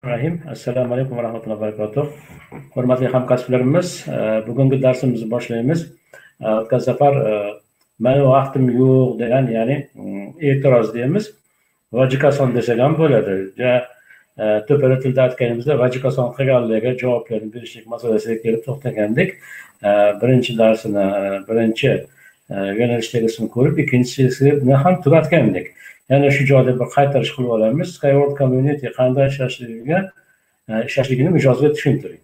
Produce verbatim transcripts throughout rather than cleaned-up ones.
Rahim. Assalomu alaykum va rahmatullohi va barakatuh. Hurmatli hamkasblarimiz, bugungi darsimizni boshlaymiz. O'tgan safar "Meni vaqtim yo'q" degan, ya'ni e'tiroz deymiz. Vajikason desak ham bo'ladi. Ja to'para tilda aytganimizda vajikason qilganlarga javoblarni berishlik masalasiga kelib to'xtagandik. Birinchi darsini, birinchi yo'nalishdagi ko'rib, ikkinchisini ham tugatgandik. Yana shu joyda bir qaytarish qilib olamiz. Skyward Community qanday ishlashligiga ishlashligini mijozga tushuntiring.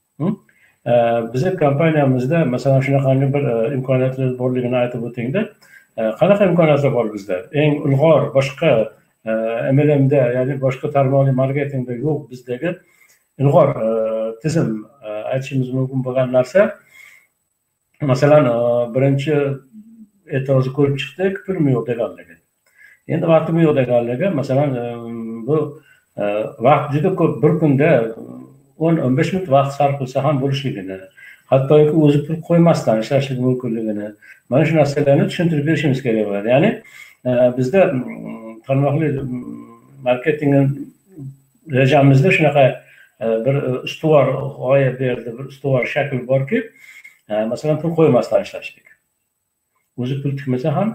Bizning kompaniyamizda masalan shunaqangi bir imkoniyatlar borligini aytib o'tingda. Qanaqa imkoniyatlar bor bizda? Eng ilg'or boshqa M L M'da, ya'ni boshqa tarmoqli marketingda yo'q bizdagi ilg'or tizim aytishimiz mumkin bo'lgan narsa. Masalan, birinchi e'tirozni ko'rib chiqdik, pulim yo'q deganligi. Endi vaqtim yo'q deganligi, masalan, bu vaqt juda ko'p, bir kunda o'n o'n besh minut vaqt sarf qilsa ham bo'lishligini, hattoki o'zi pul qo'ymasdan ishlashlik mumkinligini, mana shu narsalarni tushuntirib berishimiz kerak bo'ladi. Ya'ni bizda tarmoqli marketing rejamizda shunaqa bir ustuvor g'oya berdi, bir ustuvor shakl borki, masalan, pul qo'ymasdan ishlashlik. O'zi pul tikmasa ham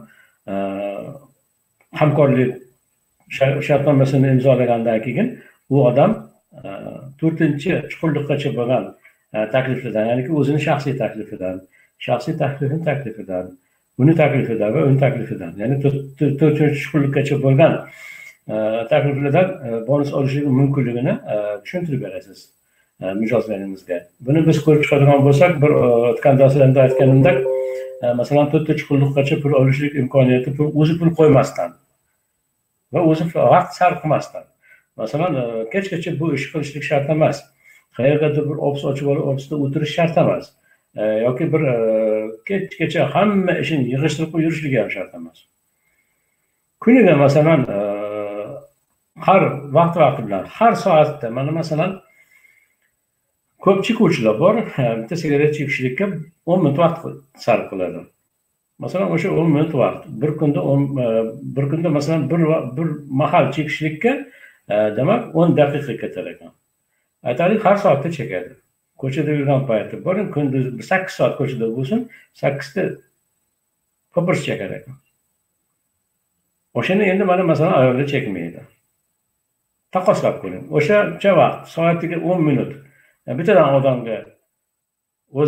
hamkorlik shartnomasini imzolagandan keyin u odam to'rtinchi chuqurlikgacha bo'lgan takliflardan, ya'ni o'zini shaxsiy taklifidan, shaxsiy taklifini taklifidan, uni taklifidan va uni taklifidan, ya'ni to'rtinchi chuqurlikgacha bo'lgan takliflardan bonus olishligi mumkinligini tushuntirib berasiz mijozlaringizga. Buni biz ko'rib chiqadigan bo'lsak, bir o'tgan darslarda aytganimdek, masalan, to'rtinchi chuqurlikgacha pul olishlik imkoniyati o'zi pul qo'ymasdan va o'zi vaqt sarf qilmasdan. Masalan, kechgacha bu ish qilishlik shart emas. Qayergadir bir ofis ochib olib, ofisda o'tirish shart emas. Yoki bir kechgacha hamma ishini yig'ishtirib qo'yib yurishligi ham shart emas. Kuniga masalan, har vaqt vaqti bilan, har soatda, mana masalan, ko'p chekuvchilar bor, bitta sigaret chekishlikka o'n minut vaqt sarf qiladi. Masalan, o'sha o'n minut vaqt bir kunda bir kunda masalan bir bir mahal chekishlikka demak o'n daqiqa ketar ekan. Aytaylik, har soatda chekadi. Ko'chada yurgan payti boring, kunduz sakkiz soat ko'chada bo'lsin, sakkizta ko'pir chekar ekan. O'shani endi mana masalan ayollar chekmaydi. Taqqoslab ko'ring. O'sha vaqt soatiga o'n minut bittadan odamga o'z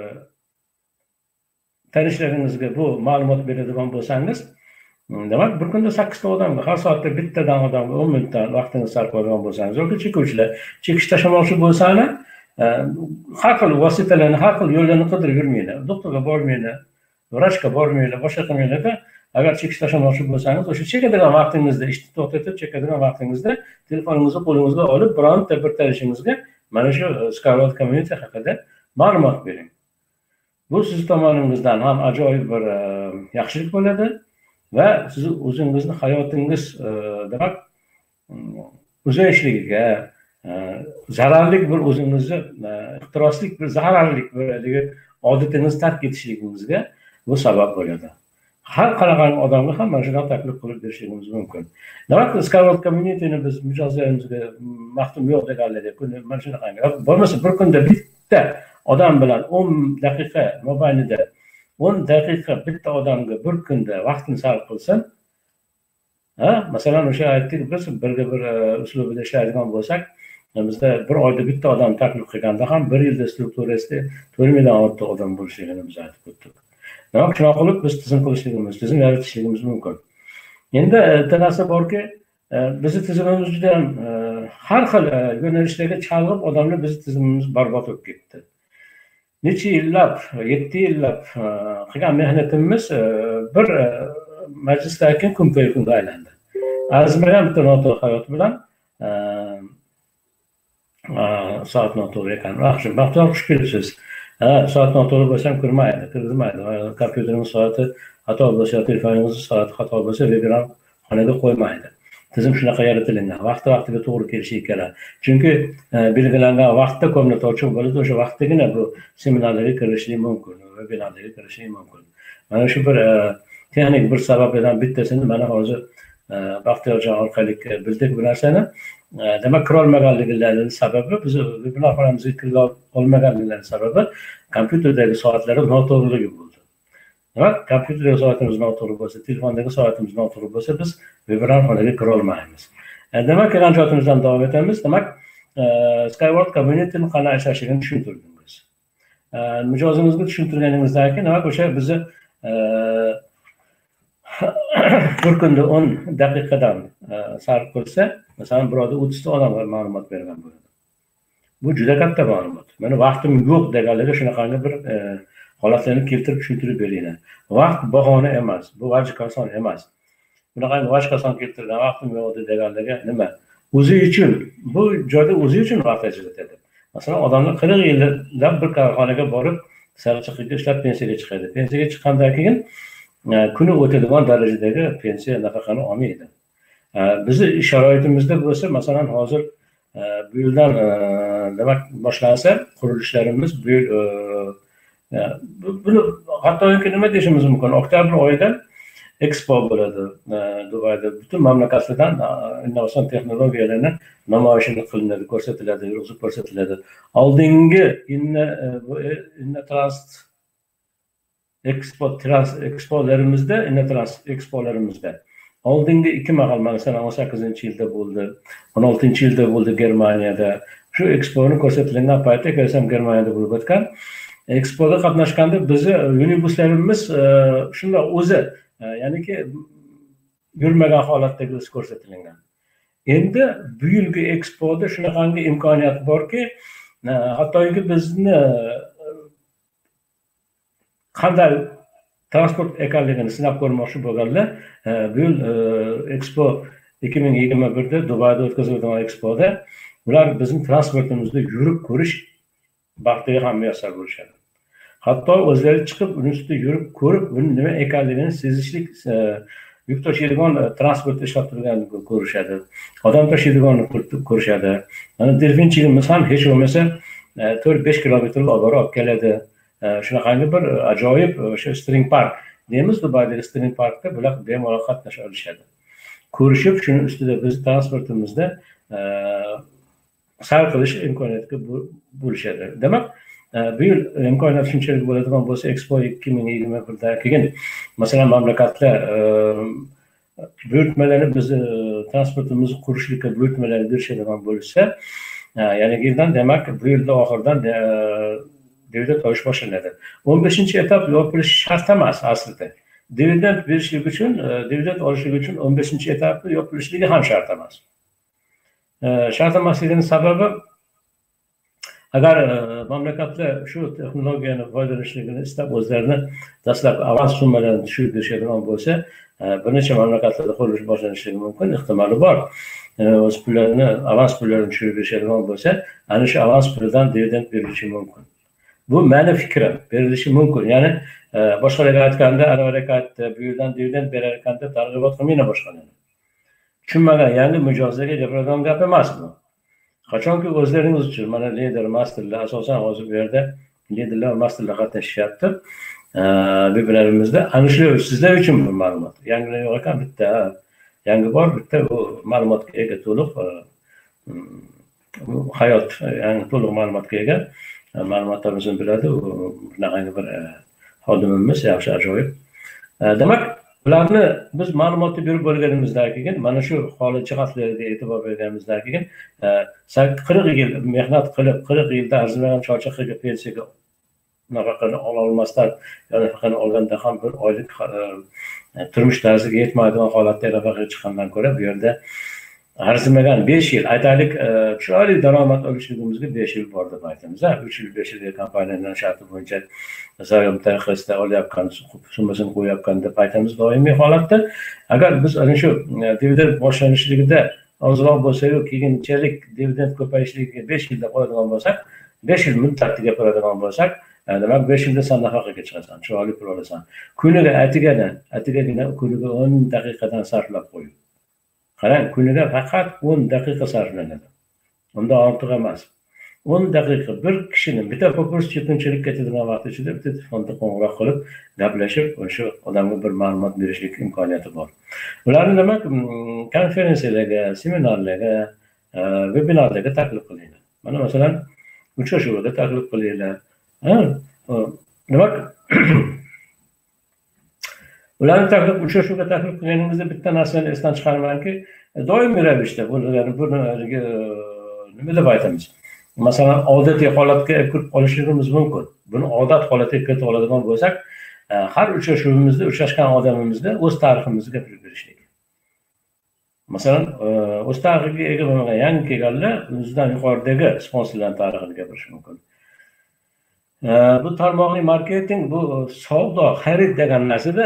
tanishlaringizga bu ma'lumot beradigan bo'lsangiz, demak bir kunda sakkizta odamga, har soatda bittadan odamga o'n minutdan vaqtini sarflaydigan bo'lsangiz, yoki chekuvchilar chekish tashlamoqchi bo'lsanglar, har xil vositalarni, har xil yo'llarni qidirib yurmaydi. Doktorga bormaydi, vrachga bormaydi, boshqa qilmaydi. Agar chekish tashlamoqchi bo'lsangiz, o'sha chekadigan vaqtingizda, ishni to'xtatib chekadigan vaqtingizda telefoningizni qo'lingizga olib, bironta bir tanishingizga mana shu Skyward Community haqida ma'lumot bering. Bu siz tomoningizdan ham ajoyib bir yaxshilik bo'ladi va siz o'zingizni hayotingiz demak uzayishligiga, zararli bir o'zingizni ixtiroslik bir zararli bo'ladiga odatingiz tark etishligingizga bu sabab bo'ladi. Har qanaqangi odamga ham mana shunday taklif qilib berishimiz mumkin. Demak, Skyward Community'ni biz mijozlarimizga vaqtim yo'q deganlarga kuni mana shunaqangi, bo'lmasa bir kunda bitta odam bilan o'n daqiqa mobaynida o'n daqiqa bitta odamga bir kunda vaqtini sarf qilsin, ha, masalan o'sha aytdik, biz birga bir uslubida ishlaydigan bo'lsak, bizda bir oyda bitta odam taklif qilganda ham bir yilda strukturasida to'rt million odam bo'lishligini biz aytib o'tdik. Demak, shunaqa qilib biz tizim qilishligimiz, tizim yaratishligimiz mumkin. Endi bitta narsa borki, bizni tizimimiz juda ham har xil yo'nalishlarga chalg'ib, odamlar bizni tizimimiz barbod bo'lib ketdi. Necha yillab, yetti yillab qilgan mehnatimiz bir majlisdan keyin kun kunga aylandi. Arzimagan bitta noto'g'ri hayot bilan soat noto'g'ri ekan. Yaxshi, baxtli xush kelibsiz. Soat noto'g'ri bo'lsa ham kirmaydi, kirmaydi. Kompyuterimiz soati xato bo'lsa, telefoningiz soati xato bo'lsa, webinар xonaga qo'ymaydi. Tizim shunaqa yaratilgan. Vaqti-vaqtiga to'g'ri kelishi kerak. Chunki belgilangan vaqtda ko'mnat ochiq bo'ladi, o'sha vaqtdagina bu seminarlarga kirishlik mumkin, webinarlarga kirishlik mumkin. Mana shu bir texnik bir sabablardan bittasini mana hozir Baxtiyorjon orqali bildik bu narsani. Demak, kirolmaganliklarining sababi biz webinarxonamizga kira olmaganliklarining sababi kompyuterdagi soatlarning noto'g'riligi bo'ldi. Demak, kompyuterdagi soatimiz noto'g'ri bo'lsa, telefondagi soatimiz noto'g'ri bo'lsa, biz webinarxonaga kira olmaymiz. Demak, ijodimizdan davom etamiz. Demak, Skyward Community'ning qanday ishlasligini tushuntirdingiz. Mijozimizga tushuntirganingizdan keyin demak o'sha bizni bir kunda o'n daqiqadan sarf qilsa, masalan, birovda o'ttizta odamga ma'lumot bergan bo'ladi. Bu juda katta ma'lumot. Meni vaqtim yo'q deganligi shunaqangi bir holatlarni keltirib tushuntirib beringlar. Vaqt bahona emas, bu vajib oson emas. Bunaqa vajib oson keltirgan vaqtim yo'q deganligi nima? O'zi uchun, bu joyda o'zi uchun vaqt ajratadi. Masalan, odamlar qirq yillab bir korxonaga borib, sarichiqqa ishlab pensiyaga chiqadi. Pensiyaga chiqqandan keyin kuni o'tadigan darajadagi pensiya nafaqani olmaydi. Bizni sharoitimizda bo'lsa, masalan, hozir bu yildan demak boshlansa, qurilishlarimiz bu yil buni hattoki nima deyishimiz mumkin? Oktyabr oyida Expo bo'ladi Dubayda. Butun mamlakatlardan innovatsion texnologiyalarni namoyishini qilinadi, ko'rsatiladi, yurg'izib ko'rsatiladi. Oldingi Innotrans Expo Trans Expolarimizda, Innotrans Expolarimizda oldingi ikki mahal, masalan, o'n sakkizinchi yilda bo'ldi, o'n oltinchi yilda bo'ldi Germaniyada. Shu Expo'ni ko'rsatilgan paytda ko'rsam Germaniyada bo'lib o'tgan. Expo'da qatnashganda bizni unibuslarimiz shunda o'zi, ya'niki yurmagan holatdagi o'zi ko'rsatilgan. Endi bu yilgi Expo'da shunaqangi imkoniyat borki, hattoki bizni qanday transport ekanligini sinab ko'rmoqchi bo'lganlar, bu yil Expo ikki ming yigirma birda Dubayda o'tkazilgan Expo'da ular bizning transportimizda yurib ko'rish baxtiga ham muyassar bo'lishadi. Hatto o'zlari chiqib, uning ustida yurib ko'rib, buni nima ekanligini sezishlik, yuk tashiydigan transport ishlab turganini ko'rishadi. Odam tashiydiganini ko'rishadi. Mana delfinchigimiz ham hech bo'lmasa to'rt besh kilometr obora olib keladi. Shunaqangi bir ajoyib o'sha String Park deymiz, Dubaydagi String Parkda bular bemalol qatnasha olishadi. Ko'rishib, shuning ustida biz transportimizda sarf qilish imkoniyatiga bo'lishadi. Demak, bu yil imkoniyat shunchalik bo'ladigan bo'lsa, Expo ikki ming yigirma birdan keyin masalan mamlakatlar buyurtmalarni biz transportimizni qurishlikka buyurtmalarni berishadigan bo'lsa, ya'ni yildan demak bu yilda oxiridan dividend olish boshlanadi. o'n beshinchi etap yopilish shart emas aslida. Dividend berishlik uchun, dividend olishlik uchun o'n beshinchi etapni yopilishligi ham shart emas. Shart emasligining sababi, agar mamlakatlar shu texnologiyani foydalanishligini istab o'zlarini dastlab avans summalarini tushirib berishadigan bo'lsa, bir necha mamlakatlarda qurilish boshlanishligi mumkin, ehtimoli bor. O'z pullarini, avans pullarini tushirib berishadigan bo'lsa, ana shu avans pulidan dividend berilishi mumkin. Bu meni fikrim, berilishi mumkin. Ya'ni boshqalarga aytganda, Anvarga aytdi, bu yerdan dividend berayotganda targ'ibot qilmayman boshqalarni. Tushunmagan, yangi mijozlarga gapiradigan gap emas bu. Qachonki o'zlaringiz uchun, mana lider, masterlar, asosan hozir bu yerda liderlar, masterlar qatnashyapti. Webinarimizda ana shu sizlar uchun bu ma'lumot. Yangilar yo'q ekan, bitta, yangi bor, bitta bu ma'lumotga ega to'liq hayot, ya'ni to'liq ma'lumotga ega ma'lumotlarimizni biladi. Bunaqangi bir xodimimiz, yaxshi, ajoyib. Demak, bularni biz ma'lumotni berib bo'lganimizdan keyin, mana shu holat jihatlarga e'tibor berganimizdan keyin, qirq yil mehnat qilib, qirq yilda arzimagan choychaqiga pensiyaga nafaqani ola olmasdan, ya'ni nafaqani olganda ham bir oylik turmush tarziga yetmaydigan holatda nafaqaga chiqqandan ko'ra, bu yerda arzimagan besh yil, aytaylik, chiroyli daromad olishligimizga besh yil bor deb aytamiz. uch yil, besh yilga kompaniyaning sharti bo'yicha zaryom tayxisda olyapkan, summasini qo'yayotgan deb aytamiz doimiy holatda. Agar biz ana shu dividend boshlanishligida ozroq bo'lsa-yu, keyinchalik dividend ko'payishligiga besh yilda qo'yadigan bo'lsak, besh yil muddatli gapiradigan bo'lsak, demak besh yilda sen nafaqaga chiqasan, chiroyli pul olasan. Kuniga atigadan, atigagina kuniga o'n daqiqadan sarflab qo'ying. Qarang, kuniga faqat o'n daqiqa sarflanadi. Undan ortiq emas. o'n daqiqa bir kishini bitta popus chekinchilik ketadigan vaqt ichida bitta telefonda qo'ng'iroq qilib gaplashib o'sha odamga bir ma'lumot berishlik imkoniyati bor. Ularni demak konferensiyalarga, seminarlarga, vebinarlarga taklif qilinglar. Mana masalan uchrashuvga taklif qilinglar. Demak ularni taklif uchrashuvga taklif qilganingizda bitta narsani esdan chiqarmangki, doimiy ravishda buni buni nima deb aytamiz? Masalan, odatiy holatga kirib qolishimiz mumkin. Buni odat holatiga kiritib oladigan bo'lsak, har uchrashuvimizda uchrashgan odamimizga o'z tariximizni gapirib berishlik. Masalan, o'z tarixiga ega bo'lmagan yangi kelganlar o'zidan yuqoridagi sponsorlar tarixini gapirish mumkin. Bu tarmoqli marketing, bu savdo, xarid degan narsada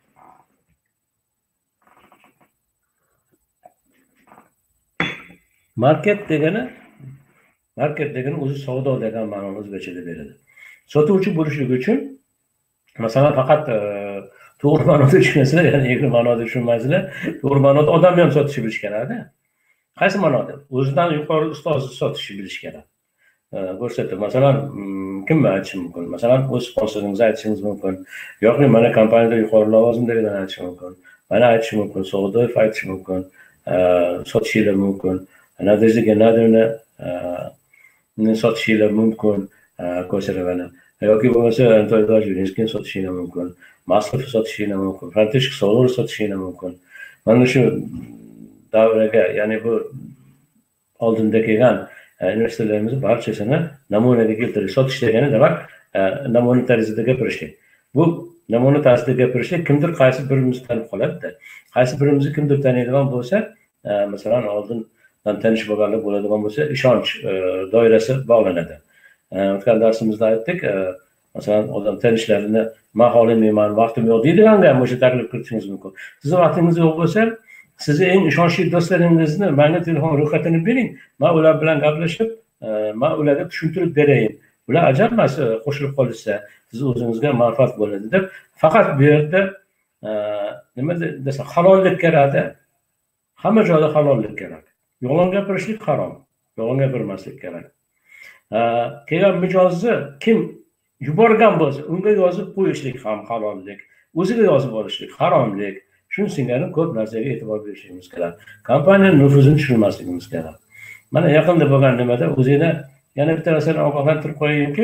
market degani market degani o'zi savdo degan ma'noni o'zbekchada beradi. Sotuvchi bo'lishlik uchun masalan faqat to'g'ri ma'noda tushunasizlar, ya'ni egri ma'noda tushunmaysizlar. To'g'ri ma'noda odamni ham sotishni bilish kerak-da. Qaysi ma'noda? O'zidan yuqori ustozni sotishni bilish kerak. Ko'rsatib, masalan, kimni aytish mumkin? Masalan, o'z sponsoringizni aytishingiz mumkin. Yoki mana kompaniyada yuqori lavozimdagidan aytish mumkin. Mana aytish mumkin, Sog'doyev aytish mumkin, sotishingiz mumkin. Nadezhda Gennadyevna sotishingiz mumkin, Ko'sarovani. Yoki bo'lmasa Anatoly Vladimirovskiy sotishingiz mumkin, Maslov sotishingiz mumkin, František Soler sotishingiz mumkin. Mana shu davraga, ya'ni bu oldinda kelgan universitetlarimiz barchasini namunaga keltirib sotish degani demak namuna tarzida gapirishlik. Bu namuna tarzida gapirishlik kimdir qaysi birimizni tanib qoladi-da. Qaysi birimizni kimdir taniydigan bo'lsa, masalan, oldindan tanish bo'lganlar bo'ladigan bo'lsa, ishonch doirasi bog'lanadi. O'tgan darsimizda aytdik, masalan, odam tanishlarini "Men xohlamayman, vaqtim yo'q" deydiganga ham o'sha taklif kiritishingiz mumkin. Sizni vaqtingiz yo'q bo'lsa, sizni eng ishonchli do'stlaringizni menga telefon ro'yxatini bering. Men ular bilan gaplashib, men ularga tushuntirib berayin. Ular ajalmas qo'shilib qolishsa, siz o'zingizga manfaat bo'ladi deb, faqat bu yerda nima desa, halollik kerak-da. Hamma joyda halollik kerak. Yolg'on gapirishlik harom. Yolg'on gapirmaslik kerak. Kelgan mijozni kim yuborgan bo'lsa, unga yozib qo'yishlik ham halollik. O'ziga yozib olishlik haromlik. Shunisiga ko'p narsaga e'tibor berishimiz kerak. Kompaniya nufuzini tushirmasligimiz kerak. Mana yaqinda bo'lgan nimada o'zingizga yana bitta narsani ogohlantirib qo'yayinki,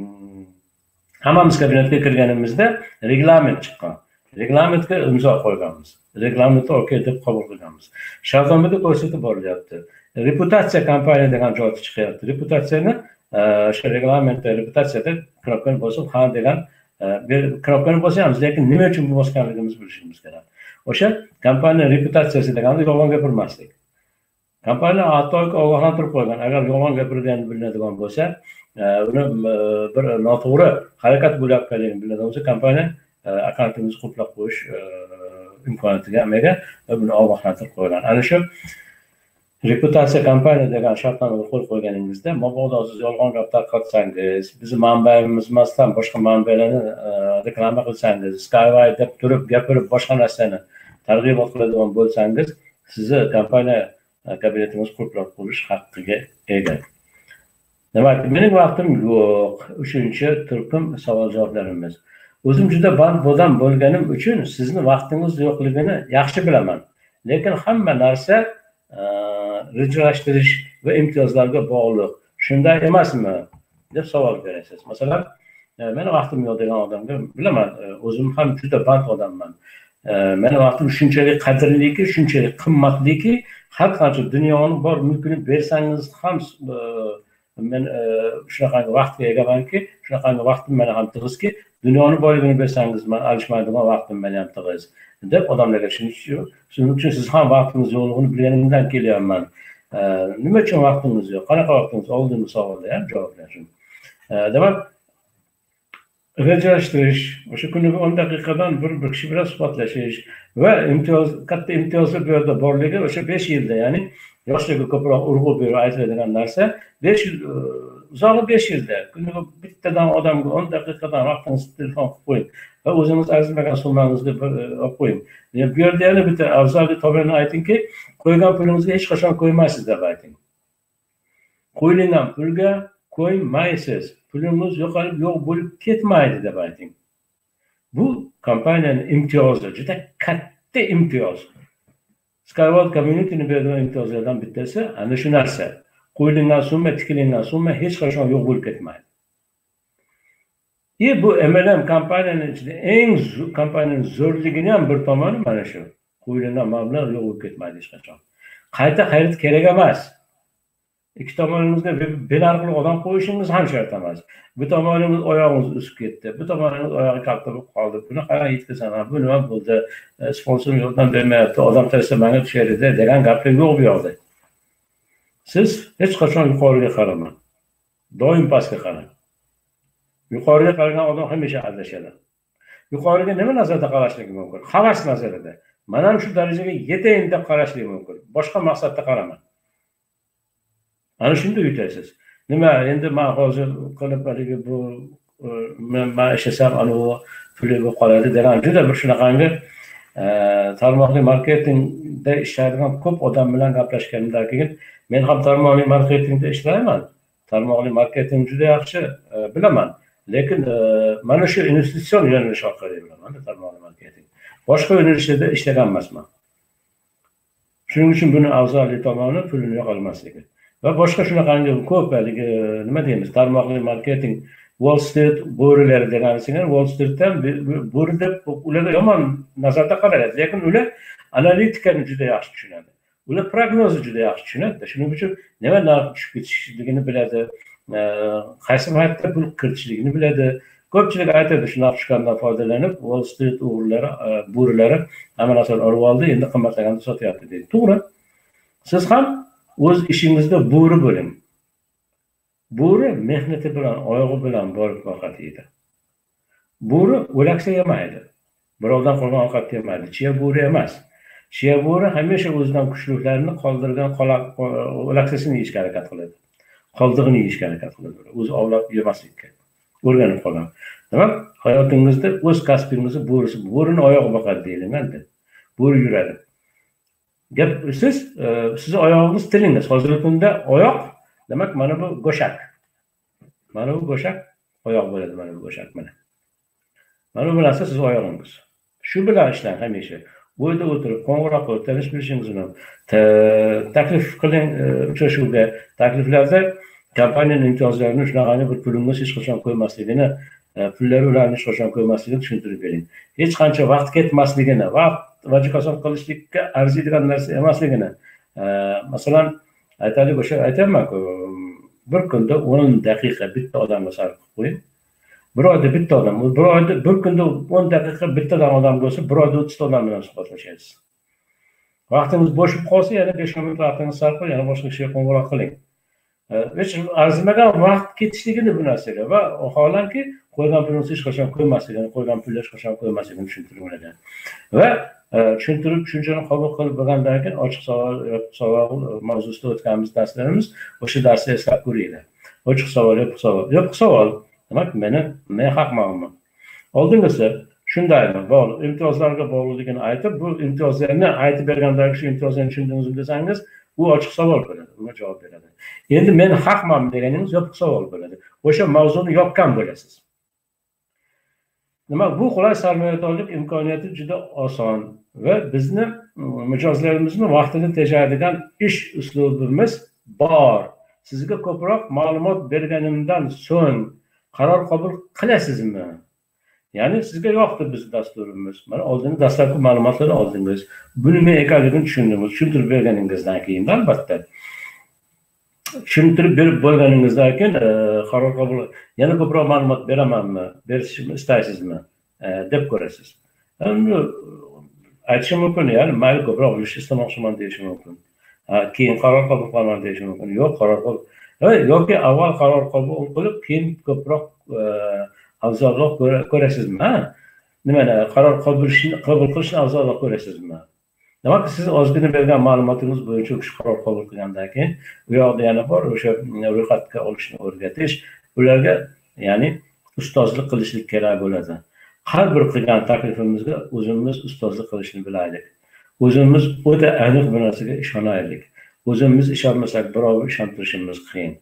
hammamiz kabinetga kirganimizda reglament chiqqan. Reglamentga imzo qo'yganmiz. Reglamentni okey deb qabul qilganmiz. Shartnomada ko'rsatib borilyapti. Reputatsiya kompaniya degan joyda chiqyapti. Reputatsiyani o'sha reglamentda reputatsiyada knopkani bosib, ha degan knopkani bosamiz, lekin nima uchun bu bosganligimizni bilishimiz kerak. O'sha kompaniya reputatsiyasi deganda yolg'on gapirmaslik. Kompaniya hattoki ogohlantirib qo'ygan, agar yolg'on gapirganini biladigan bo'lsa, uni bir noto'g'ri harakat bo'layotganligini biladigan bo'lsa, kompaniya akkauntimizni qo'plab qo'yish imkoniyatiga amaga buni ogohlantirib qo'ygan. Ana shu reputatsiya kompaniya degan shartnomaga qo'l qo'yganingizda, mabodo siz yolg'on gap tarqatsangiz, bizni manbaimiz emasdan boshqa manbalarni reklama qilsangiz, Skyway deb turib gapirib boshqa narsani targ'ibot qiladigan bo'lsangiz, sizni kompaniya kabinetimiz qo'plab qo'yish haqqiga ega. Demak, mening vaqtim yo'q. Uchinchi turkum savol javoblarimiz. O'zim juda band odam bo'lganim uchun sizni vaqtingiz yo'qligini yaxshi bilaman. Lekin hamma narsa rejalashtirish va imtiyozlarga bog'liq. Shunday emasmi? deb savol berasiz. Masalan, meni vaqtim yo'q degan odamga bilaman, o'zim ham juda band odamman. Meni vaqtim shunchalik qadrliki, shunchalik qimmatliki, har qancha dunyoni bor mulkini bersangiz ham men shunaqangi vaqtga egamanki, shunaqangi vaqtim meni ham tig'izki, dunyoni boyligini bersangiz men alishmaydigan vaqtim meni ham tig'iz deb odamlarga tushunish. Shuning uchun siz ham vaqtingiz yo'qligini bilganingizdan kelyapman. Nima uchun vaqtingiz yo'q? Qanaqa vaqtingiz? Oldingi savolga ham javob berishim. Demak, rejalashtirish, o'sha kuniga o'n daqiqadan bir bir kishi bilan suhbatlashish va imtiyoz, katta imtiyozlar bu yerda borligi o'sha besh yilda, ya'ni yoshlarga ko'proq urg'u berib aytiladigan narsa, besh yil, uzoqi besh yilda kuniga bittadan odamga o'n daqiqadan vaqtingizni telefon qilib qo'ying va o'zingiz arzimagan summangizni olib qo'ying. Bu yerda yana bitta afzallik tomonini aytingki, qo'ygan pulingizga hech qachon qo'ymaysiz deb ayting. Qo'yilgan pulga qo'ymaysiz. Pulimiz yo'qolib yo'q bo'lib ketmaydi deb ayting. Bu kompaniyaning imtiyozi, juda katta imtiyoz. Skyward Community'ning bergan imtiyozlardan bittasi ana shu narsa. Qo'yilgan summa, tikilingan summa hech qachon yo'q bo'lib ketmaydi. E bu M L M kompaniyaning ichida eng kompaniyaning zo'rligini ham bir tomoni mana shu. Qo'yilgan mablag' yo'q bo'lib ketmaydi hech qachon. Qayta xarid kerak emas. Ikki tomonimizga bel orqali odam qo'yishingiz ham shart emas. Bir tomonimiz oyog'imiz o'sib ketdi, bir tomonimiz oyog'i kalta bo'lib qoldi. Buni qara yetkazaman, bu nima bo'ldi? Sponsor yordam bermayapti, odam tashsa menga tushadi degan gaplar yo'q bu yoqda. Siz hech qachon yuqoriga qaramang. Doim pastga qarang. Yuqoriga qaragan odam hamisha adashadi. Yuqoriga nima nazarda qarashligi mumkin? Havas nazarida. Mana shu darajaga yetayin deb qarashligi mumkin. Boshqa maqsadda qaramang. Ana shunda yutasiz. Nima endi men hozir qilib haligi bu men ishlasam ana u puli bo'lib qoladi degan juda bir shunaqangi tarmoqli marketingda ishlaydigan ko'p odam bilan gaplashganimdan keyin men ham tarmoqli marketingda ishlayman. Tarmoqli marketing juda yaxshi bilaman. Lekin mana shu investitsion yo'nalish orqali bilaman tarmoqli marketing. Boshqa yo'nalishlarda ishlagan emasman. Shuning uchun buni afzalli tomoni pulni yo'qolmasligi. Va boshqa shunaqangi ko'p haligi nima deymiz, tarmoqli marketing, Wall Street bo'rilari deganisiga, Wall Streetdan bo'ri deb ularga yomon nazarda qaraladi, lekin ular analitikani juda yaxshi tushunadi. Ular prognozni juda yaxshi tushunadi. Shuning uchun nima narx tushib ketishligini biladi, qaysi paytda pul kiritishligini biladi. Ko'pchilik aytadi, shu narx tushgandan foydalanib, Wall Street o'g'rilari, bo'rilari hamma narsani olib oldi, endi qimmatlaganda sotyapti deydi. To'g'ri. Siz ham o'z ishingizda bo'ri bo'ling. Bo'ri mehnati bilan, oyog'i bilan borib ovqat yeydi. Bo'ri o'laksa yemaydi. Birovdan qolgan ovqat yemaydi. Chiya bo'ri emas. Chiya bo'ri hamisha o'zidan kuchliklarini qoldirgan o'laksasini yeyishga harakat qiladi. Qoldig'ini yeyishga harakat qiladi. O'zi ovlab yemaslikka o'rganib qolgan. Demak, hayotingizda o'z kasbingizni bo'risi, bo'rini oyog'i boqadi deyilganda. Bo'ri yuradi. Gap siz sizni oyog'ingiz tilingiz. Hozirgi kunda oyoq, demak mana bu go'shak. Mana bu go'shak oyoq bo'ladi, mana bu go'shak mana. Mana bu narsa siz oyog'ingiz. Shu bilan ishlang hamisha. Uyda o'tirib, qo'ng'iroq qilib, tanishishingiz bilan taklif qiling uchrashuvga. Takliflarda kompaniyaning imtiyozlarini shunaqangi bir pulingiz hech qachon qo'ymasligini, pullari ularni hech qachon qo'ymasligini tushuntirib bering. Hech qancha vaqt ketmasligini, vaqt vajikoson qilishlikka arziydigan narsa emasligini. Masalan, aytaylik, o'sha aytaman-ku, bir kunda o'n daqiqa bitta odamga sarf qilib qo'ying. Bir oyda bitta odam, bir oyda bir kunda o'n daqiqa bittadan odam bo'lsa, bir oyda o'ttizta odam bilan suhbatlashasiz. Vaqtingiz bo'shib qolsa, yana besh minut vaqtingizni sarf qilib, yana boshqa kishiga qo'ng'iroq qiling. Hech arzimagan vaqt ketishligini bu narsaga va holanki qo'ygan pulingizni hech qachon qo'ymasligini, qo'ygan pulni hech qachon qo'ymasligini tushuntirib o'rgating. Va tushuntirib tushunchani qabul qilib bo'lgandan keyin ochiq savol, savol mavzusida o'tganmiz darslarimiz, o'sha darsni eslab ko'ringlar. Ochiq savol, yopiq savol, yopiq savol. Demak, meni men haqmanmi? Oldingisi shundaymi? Bog'liq imtiyozlarga bog'liqligini aytib, bu imtiyozlarni aytib bergandagi shu imtiyozlarni tushundingizmi desangiz, bu ochiq savol bo'ladi, unga javob beradi. Endi men haqmanmi deganingiz yopiq savol bo'ladi. O'sha mavzuni yopgan bo'lasiz. Demak, bu qulay sarmoyadorlik imkoniyati juda oson va bizni mijozlarimizni vaqtini tejaydigan ish uslubimiz bor. Sizga ko'proq ma'lumot berganimdan so'ng qaror qabul qilasizmi? Ya'ni sizga yoqdi bizning dasturimiz. Mana oldingi dastlabki ma'lumotlarni oldingiz. Buni men ekanligini tushundingiz. Tushuntirib berganingizdan keyin albatta. Tushuntirib berib bo'lganingizdan keyin qaror qabul, yana ko'proq ma'lumot beramanmi, berishimni istaysizmi deb ko'rasiz. Endi aytishim mumkin, ya'ni mayli ko'proq bilish istamoqchiman deyish mumkin. Keyin qaror qabul qilaman deyish mumkin. Yo'q, qaror qabul yoki avval qaror qabul qilib, keyin ko'proq afzalroq ko'rasizmi? Ha? Nimani qaror qabul qabul qilishni afzalroq ko'rasizmi? Demak, siz ozgina bergan ma'lumotingiz bo'yicha o'sha qaror qabul qilgandan keyin u yoqda yana bor o'sha ro'yxatga olishni o'rgatish, ularga ya'ni ustozlik qilishlik kerak bo'ladi. Har bir qilgan taklifimizga o'zimiz ustozlik qilishni bilaylik. O'zimiz o'ta aniq bir narsaga ishonaylik. O'zimiz ishonmasak, birovni ishontirishimiz qiyin.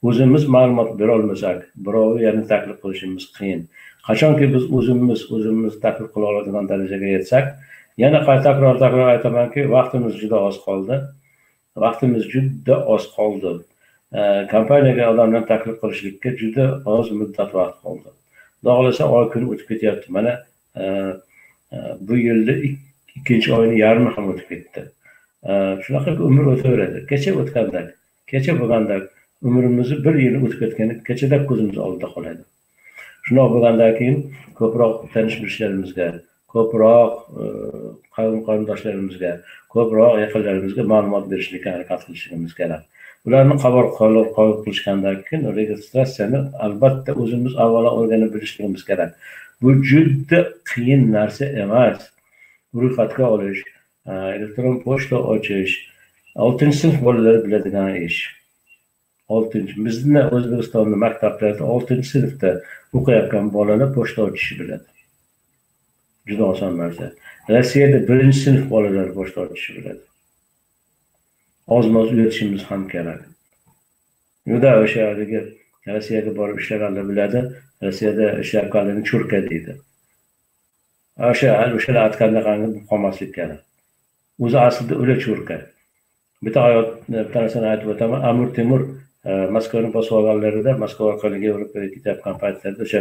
o'zimiz ma'lumot bera olmasak, birovni yana taklif qilishimiz qiyin. Qachonki biz o'zimiz o'zimizni taklif qila oladigan darajaga yetsak, yana takror takror aytamanki, vaqtimiz juda oz qoldi. Vaqtimiz juda oz qoldi. Kompaniyaga odamlarni taklif qilishlikka juda oz muddat vaqt qoldi. Xudo xohlasa oy kun o'tib ketyapti. Mana bu yilda ikkinchi oyning yarmi ham o'tib ketdi. Shunaqa umr o'taveradi. Kecha o'tgandek, kecha bo'lgandek umrimizni bir yil o'tib ketgani kechada ko'zimiz oldida qoladi. Shunday bo'lgandan keyin ko'proq tanish-bilishlarimizga, ko'proq qavm qarindoshlarimizga, ko'proq yaqinlarimizga ma'lumot berishlikka harakat qilishimiz kerak. Ularni qabul qilishgandan keyin registratsiyani albatta o'zimiz avvalo o'rganib bilishimiz kerak. Bu juda qiyin narsa emas. Ro'yxatga olish, elektron pochta ochish, oltinchi sinf bolalar biladigan ish. oltinchi bizni O'zbekistonda maktablarda oltinchi sinfda o'qiyotgan bolalar pochta ochishni biladi. Juda oson narsa. Rossiyada birinchi sinf bolalar pochta ochishni biladi. Oz-moz uyatishimiz ham kerak. Juda o'sha yerga Rossiyaga borib ishlaganlar biladi. Rossiyada ishlayotganlarni churka deydi. O'sha o'sha aytganlarni qolmaslik kerak. O'zi aslida o'la churka. Bitta hayot bir narsani aytib o'taman. Amir Temur Moskvani bosib olganlarida, Moskva orqali Yevropaga ketayotgan paytlarda, o'sha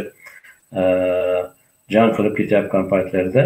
jang qilib ketayotgan paytlarda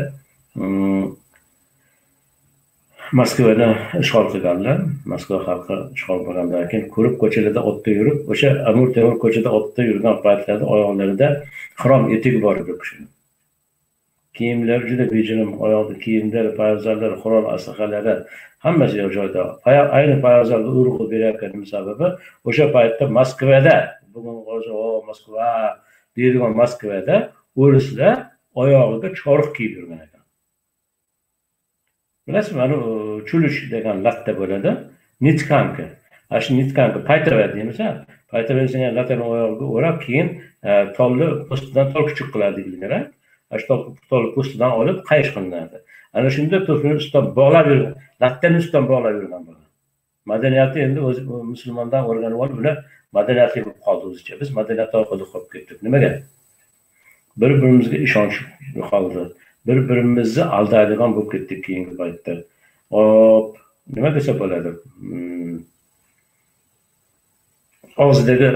Moskvani ishg'ol qilganlar. Moskva xalqi ishg'ol bo'lgandan keyin ko'rib ko'chalarda otda yurib, o'sha Amir Temur ko'chada otda yurgan paytlarda oyoqlarida xrom etigi bor edi kishini. Kiyimlari juda bejirim, oyoqda kiyimlar, poyabzallar, qurol aslahalari hammasi joyda. Ayni poyabzalga urg'u berayotganim sababi o'sha paytda Moskvada, bugun hozir o Moskva deydigan Moskvada o'rislar oyog'iga choriq kiyib yurgan ekan. Bilasizmi, mana chulish degan latta bo'ladi. Nitkanka. Ana shu nitkanka paytava deymiz, ha? Paytava degan latani oyog'iga o'rab, keyin tolni postidan tol kichik qiladi deyilgan. Tol postidan olib qayish qilinadi. Ana shunda to'pni ustidan bog'lab yurgan, lattani ustidan bog'lab yurgan bo'ladi. Madaniyati endi o'z musulmondan o'rganib olib, ular madaniyatli bo'lib qoldi o'zicha. Biz madaniyat orqali qolib ketdik. Nimaga? Bir-birimizga ishonch yo'qoldi. Bir-birimizni aldaydigan bo'lib ketdik keyingi paytda. Hop, nima desa bo'ladi? Og'zidagi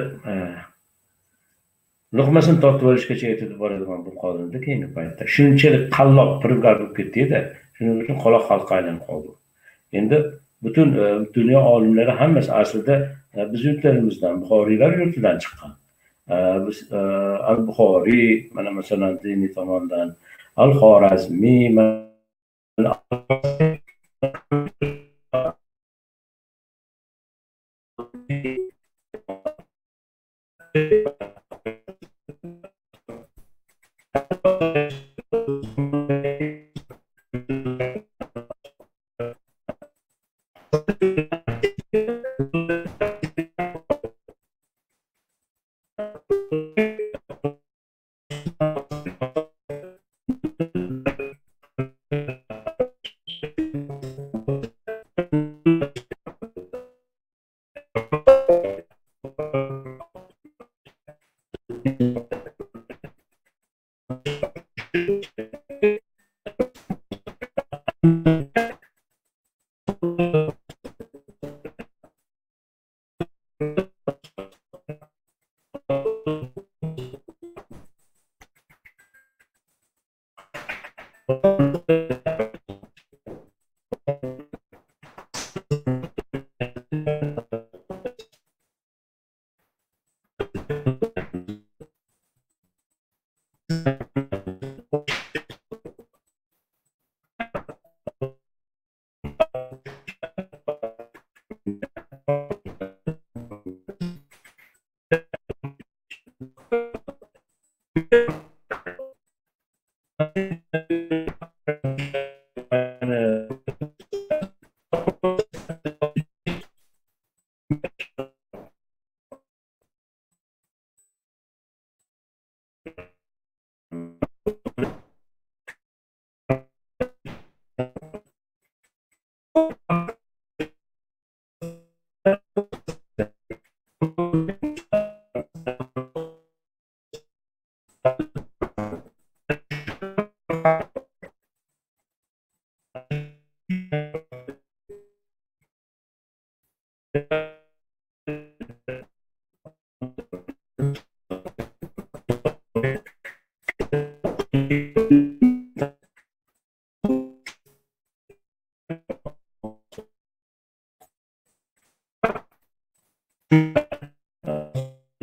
luqmasini tortib olishgacha yetib boradigan bo'lib qoldi keyingi paytda. Shunchalik qalloq, firibgar bo'lib ketdi-da, shuning uchun qoloq xalqqa aylanib qoldi. Endi butun dunyo olimlari hammasi aslida biz yurtlarimizdan, Buxoriylar yurtidan chiqqan. Biz Al-Buxoriy, mana masalan diniy tomondan, Al-Xorazmiy,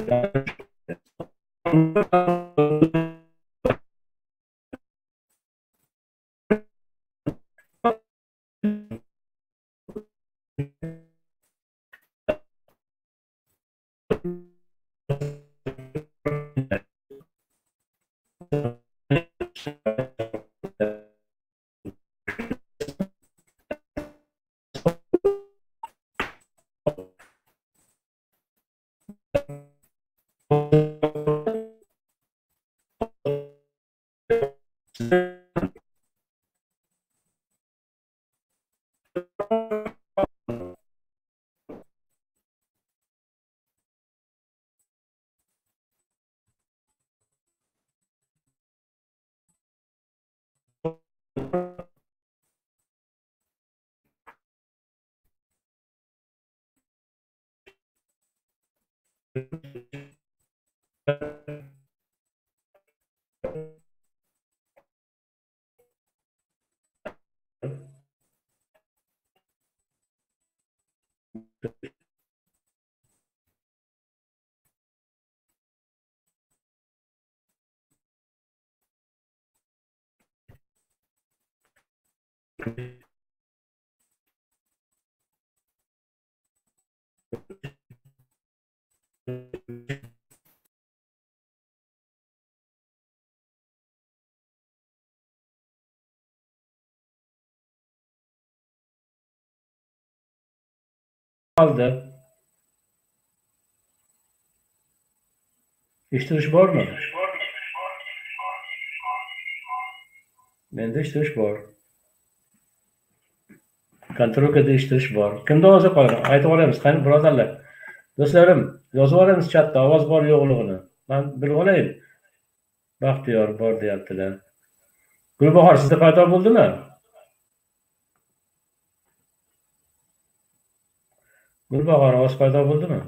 Kaldı. İştiriş var mı? Mende iştiriş var. Kontrolga ishlash bor. Kimda ovozi qolgan? Aytib olamiz, qani birodarlar. Do'stlarim, yozib olamiz chatda ovoz bor yo'qligini. Men bilib olayim. Baxtiyor bor deyaptilar. Gulbahor sizda paydo bo'ldimi? Gulbahor ovoz paydo bo'ldimi?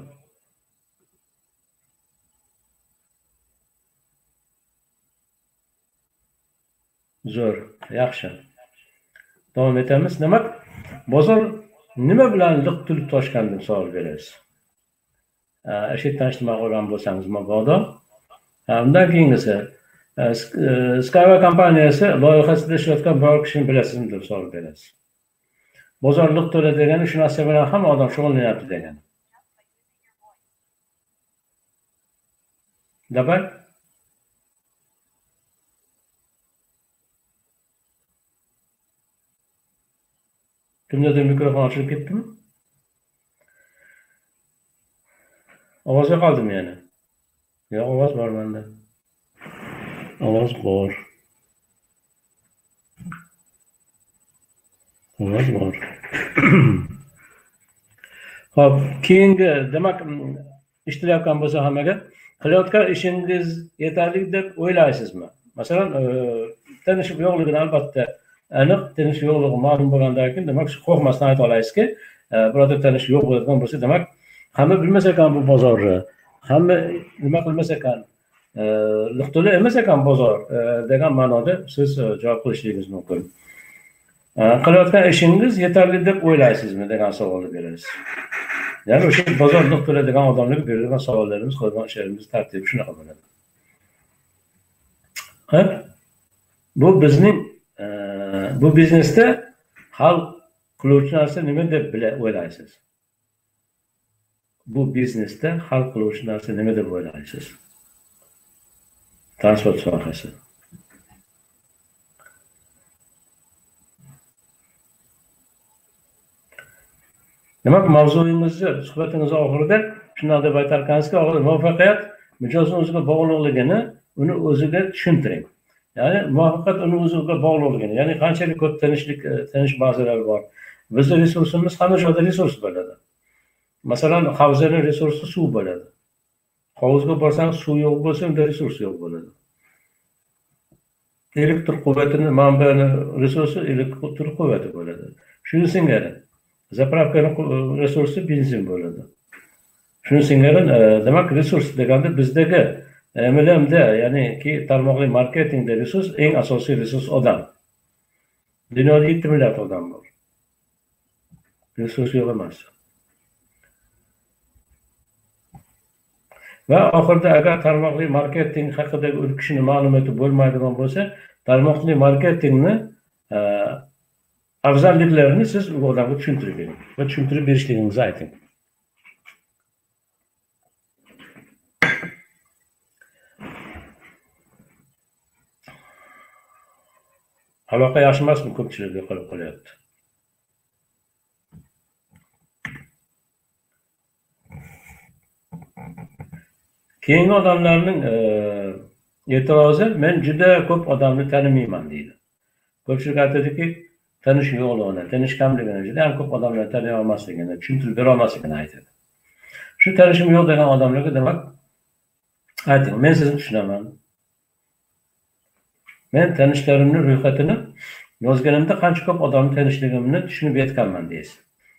Zo'r, yaxshi. Davom etamiz. Nima? Bozor nima bilan liq to'lib toshgan deb savol berasiz. Ashit tanishtirma qolgan bo'lsangiz mabodo. Undan keyingisi Skyway kompaniyasi loyihasida ishlayotgan biror kishini bilasizmi deb savol berasiz. Bozor liq to'la degani shu narsa bilan hamma odam shug'ullanyapti degani. Demak, kimdadir mikrofon ochilib ketdimi? Ovozga qoldimi yana? Yo'q, ovoz bor menda. Ovoz bor. Ovoz bor. Hop, keyingi, demak, ishlayotgan bo'lsa hammaga qilayotgan ishingiz yetarli deb o'ylaysizmi? Masalan, tanishib yo'qligini albatta aniq tanish yo'qligi ma'lum bo'lgandan keyin demak qo'rqmasdan ayta olasizki, birodar tanish yo'q bo'ladigan bo'lsa, demak hamma bilmas ekan bu bozorni, hamma nima qilmas ekan, liq to'la emas ekan bozor degan ma'noda siz javob qilishingiz mumkin. Qilayotgan ishingiz yetarli deb o'ylaysizmi degan savolni berasiz. Ya'ni o'sha bozor liq to'la degan odamlarga berilgan savollarimiz, qo'ygan ishlarimiz tartibi shunaqa bo'ladi. Bu bizning bu biznesda hal qiluvchi narsa nima deb o'ylaysiz? Bu biznesda hal qiluvchi narsa nima deb o'ylaysiz? Transport sohasi. Demak, mavzuyimizni suhbatimiz oxirida shunday deb aytarkanizki, muvaffaqiyat mijozning o'ziga bog'liqligini uni o'ziga tushuntiring. Ya'ni muvaffaqiyat uni o'ziga bog'liqligini, ya'ni qanchalik ko'p tanishlik, tanish bazalar bor. Bizning resursimiz hamma joyda resurs bo'ladi. Masalan, havzaning resursi suv bo'ladi. Hovuzga borsangiz suv yo'q bo'lsa, unda resurs yo'q bo'ladi. Elektr quvvatini manbani resursi elektr quvvati bo'ladi. Shuni singari zapravkaning resursi benzin bo'ladi. Shuni singari demak resurs deganda bizdagi M L M'da, ya'ni ki tarmoqli marketingda resurs eng asosiy resurs odam. Dunyoda yetti milliard odam bor. Resurs yo'q emas. va oxirida agar tarmoqli marketing haqidagi u kishini ma'lumoti bo'lmaydigan bo'lsa, tarmoqli marketingni afzalliklarini siz u odamga tushuntirib bering va tushuntirib berishligingizni ayting. Aloqa yaxshi emasmi? Ko'pchilikga qolib qolyapti. Keyingi odamlarning e'tirozi, men juda ko'p odamni tanimayman deydi. Ko'pchilik aytadiki, tanish yo'qligini, tanish kamligini, juda ham ko'p odamlarni taniy olmasligini, tushuntirib bera olmasligini aytadi. Shu tanishim yo'q degan odamlarga demak ayting, men sizni tushunaman. Men tanishlarimni ro'yxatini yozganimda qancha ko'p odamni tanishligimni tushunib yetganman deysiz.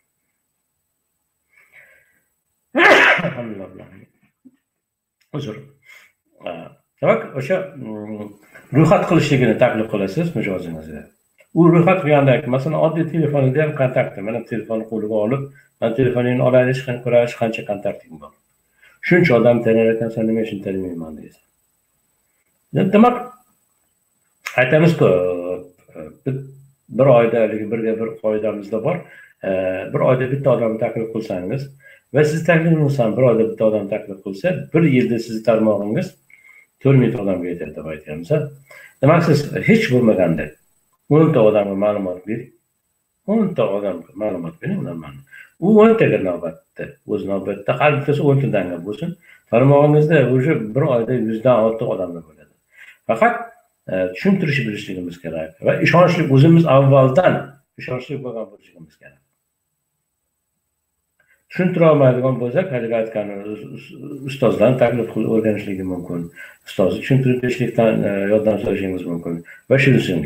Alhamdulillah. Uzr. Demak, o'sha ro'yxat qilishligini taklif qilasiz mijozingizga. U ro'yxat qilganda, masalan, oddiy telefonida ham kontakti, mana telefonni qo'liga olib, men telefoningni olaylik, qani ko'raylik, qancha kontakting bor. Shuncha odam tanir ekansan, nima uchun tanimayman deysiz. Demak, aytamiz-ku, bir oyda birga bir qoidamizda bor. Bir oyda bitta odamni taklif qilsangiz va siz taklif qilsangiz bir oyda bitta odam taklif qilsa, bir yilda sizni tarmog'ingiz to'rt ming odamga yetadi deb aytamiz. Demak, siz hech bo'lmaganda o'n ta odamga ma'lumot bering. o'n ta odamga ma'lumot bering, ularni. U o'n taga navbatda, o'z navbatda har bittasi o'n tadan bo'lsin. Tarmog'ingizda o'sha bir oyda yuz dan ortiq odamlar bo'ladi. Faqat tushuntirish bilishligimiz kerak va ishonchli, o'zimiz avvaldan ishonchli bo'lgan bo'lishimiz kerak. Tushuntira olmaydigan bo'lsak, haligi aytgan ustozdan taklif qilib o'rganishligi mumkin. Ustozni tushuntirib berishlikdan yordam so'rashingiz mumkin va shunisiga.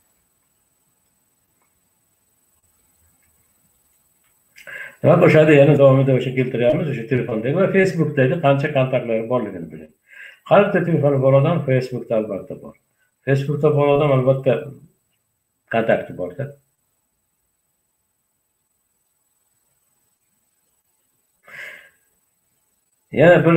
Demak, o'shada yana davomida o'sha keltiramiz, o'sha telefondagi va Facebookdagi qancha kontaktlari borligini biling. Har bitta telefoni bor odam Facebookda albatta bor. Facebookda bor odam albatta kontakti bor-da. Yana bir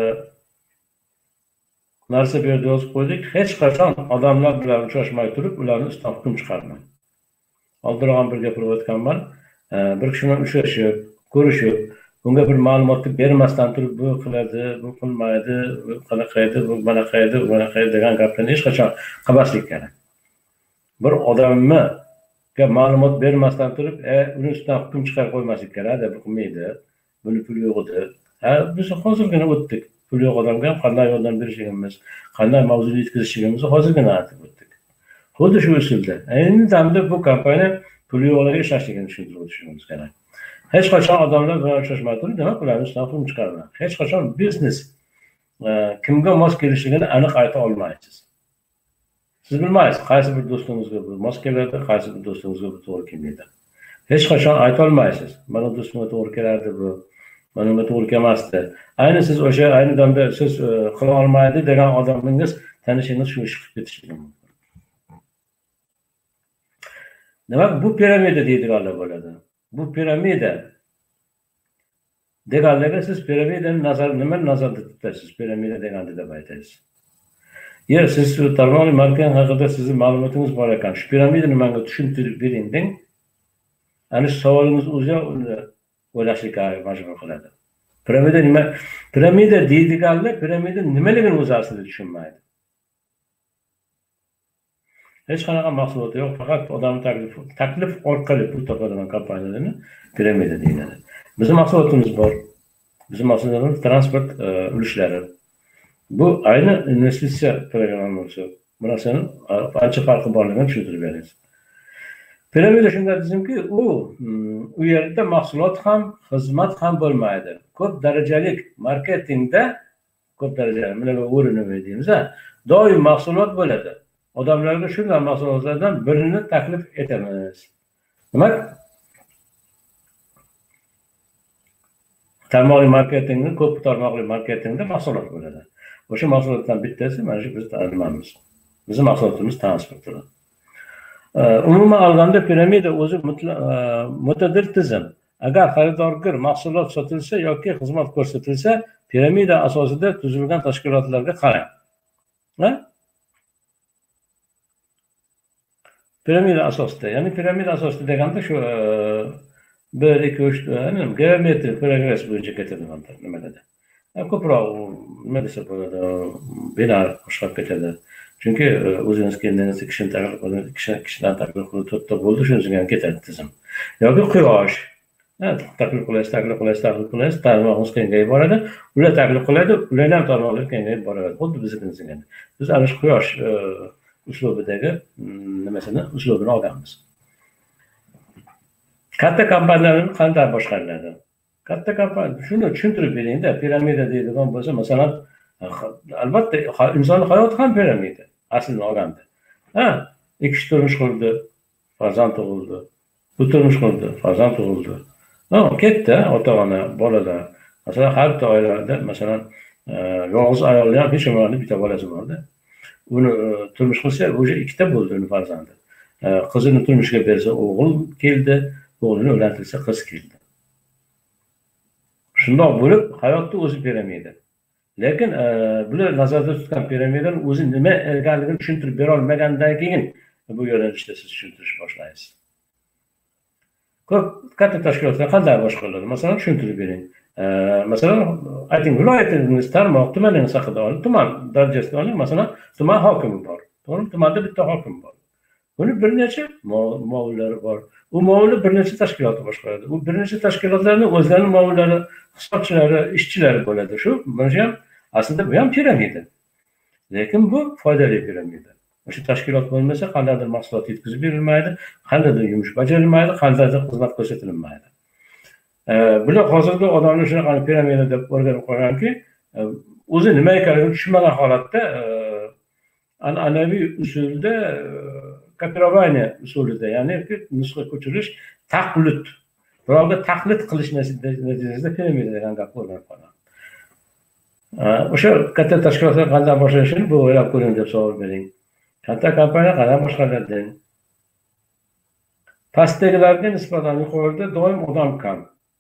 narsa bu yerda yozib qo'ydik. Hech qachon odamlar bilan uchrashmay turib, ularni ustidan hukm chiqarmang. Oldinroq ham bir gapirib o'tganman. Bir kishi bilan uchrashib, ko'rishib, bunga bir ma'lumotni bermasdan turib, bu qiladi, bu qilmaydi, bu qanaqa edi, bu bunaqa edi, bu bunaqa edi degan gaplarni hech qachon qilmaslik kerak. Bir odamga ma'lumot bermasdan turib, e, uni ustidan hukm chiqarib qo'ymaslik kerak, bu qilmaydi, buni puli yo'q edi. Ha, biz hozirgina o'tdik. Pul yo'q odamga ham qanday yordam berishimiz, qanday mavzuni yetkazishimizni hozirgina aytib o'tdik. Xuddi shu usulda. Ayni damda bu kompaniya pul yo'qlarga ishlashligini tushuntirib o'tishimiz kerak. Hech qachon odamlar bilan uchrashmay turib, demak, ularni ustidan hukm chiqarmang. Hech qachon biznes kimga mos kelishligini aniq ayta olmaysiz. Siz bilmaysiz, qaysi bir do'stingizga bu mos keladi, qaysi bir do'stingizga bu to'g'ri kelmaydi. Hech qachon ayta olmaysiz. Mana do'stimga to'g'ri kelardi bu. Mana to'g'ri kelmasdi. Ayni siz o'sha ayni damda siz qila olmaydi degan odamingiz tanishingiz shu ish qilib ketishligi mumkin. Demak, bu piramida deydiganlar bo'ladi. Bu piramida deganlarga siz piramidani nazar nima nazarda tutasiz? Piramida deganda deb aytasiz. Yer siz tarmoqli marketing haqida sizning ma'lumotingiz bor ekan, shu piramidani menga tushuntirib bering deng. Ana shu savolingiz o'zi o'ylashga majbur qiladi. Piramida nima? Piramida deydiganlar piramida nimaligini o'zi aslida tushunmaydi. Hech qanaqa mahsulot yo'q, faqat odam taklif taklif orqali pul topadigan kompaniyalarni piramida deyiladi. Bizning mahsulotimiz bor. Bizning mahsulotlarimiz transport ulushlari. Bu ayni investitsiya programmasi. Bunisining ancha farqi borligini tushuntirib beramiz. Piramida shunday dizimki, u u yerda mahsulot ham, xizmat ham bo'lmaydi. Ko'p darajali marketingda, ko'p darajali, mana bu o'rinni deymiz, doim mahsulot bo'ladi. Odamlarga shunday mahsulotlardan birini taklif etamiz. Demak, tarmoqli marketingni, ko'p tarmoqli marketingda mahsulot bo'ladi. O'sha mahsulotdan bittasi mana shu biz tanlaymiz. Bizning mahsulotimiz transportdir. Umuman olganda piramida o'zi mutadir tizim. Agar xaridorga mahsulot sotilsa yoki xizmat ko'rsatilsa, piramida asosida tuzilgan tashkilotlarga qarang. Ha? Piramida asosida, ya'ni piramida asosida deganda shu bir, ikki, uch, geometrik progress bo'yicha ketadigandir nimalarda. Ko'proq nima desa bo'ladi, binar boshqarib ketadi. Chunki o'zingiz kendinizni kishini taklif qilib, kishidan taklif qilib to'rtta bo'ldi, shunisiga ham ketadi tizim. Yoki quyosh. Taklif qilasiz, taklif qilasiz, taklif qilasiz, tarmog'imiz kengayib boradi. Ular taklif qiladi, ular ham tarmoqlar kengayib boradi. Xuddi biznikiga. Biz ana shu quyosh uslubidagi nimasini, uslubini olganmiz. Katta kompaniyalar qanday boshqariladi? Katta kompaniya shuni tushuntirib beringda, piramida deydigan bo'lsa, masalan, albatta inson hayoti ham piramida aslini olganda. Ha, ikki kishi turmush qurdi, farzand tug'ildi. Bu turmush qurdi, farzand tug'ildi. Ha, ketdi, ota-ona, bolalar. Masalan, har bitta oilada, masalan, yolg'iz ayollar ham hech kimning bitta bolasi borda. Uni turmush qilsa, o'sha ikkita bo'ldi uni farzandi. Qizini turmushga bersa, o'g'il keldi, o'g'lini uylantirsa, qiz keldi. Shundoq bo'lib, hayotda o'zi piramida. Lekin bular nazarda tutgan piramidaning o'zi nima ekanligini tushuntirib bera olmagandan keyin bu yo'nalishda siz tushuntirish boshlaysiz. Ko'p katta tashkilotlar qanday boshqariladi? Masalan, tushuntirib bering. Masalan, ayting, viloyatingiz tarmoq, tumaningiz haqida oling, tuman darajasida oling. Masalan, tuman hokimi bor. To'g'rimi? Tumanda bitta hokim bor. Buni bir necha muavillari bor. U muavil bir necha tashkilotni boshqaradi. U bir necha tashkilotlarning o'zlarining muavillari, hisobchilari, ishchilari bo'ladi. Shu, mana shu ham aslida bu ham piramida. Lekin bu foydali piramida. O'sha tashkilot bo'lmasa, qandaydir mahsulot yetkazib berilmaydi, qandaydir yumush bajarilmaydi, qandaydir xizmat ko'rsatilmaydi. Bular hozirgi odamlar shunaqa piramida deb o'rganib qo'yganki, o'zi nima ekanligini tushunmagan holatda an'anaviy usulda kopirovание usulida, ya'ni nusxa ko'chirish, taqlid. Birovga taqlid qilish natijasida piramida degan gap o'rganib qolgan. O'sha katta tashkilotlar qanday boshlanishini bu o'ylab ko'ring deb savol bering. Katta kompaniya qanday boshqariladi? Pastdagilarga nisbatan yuqorida doim odam kam.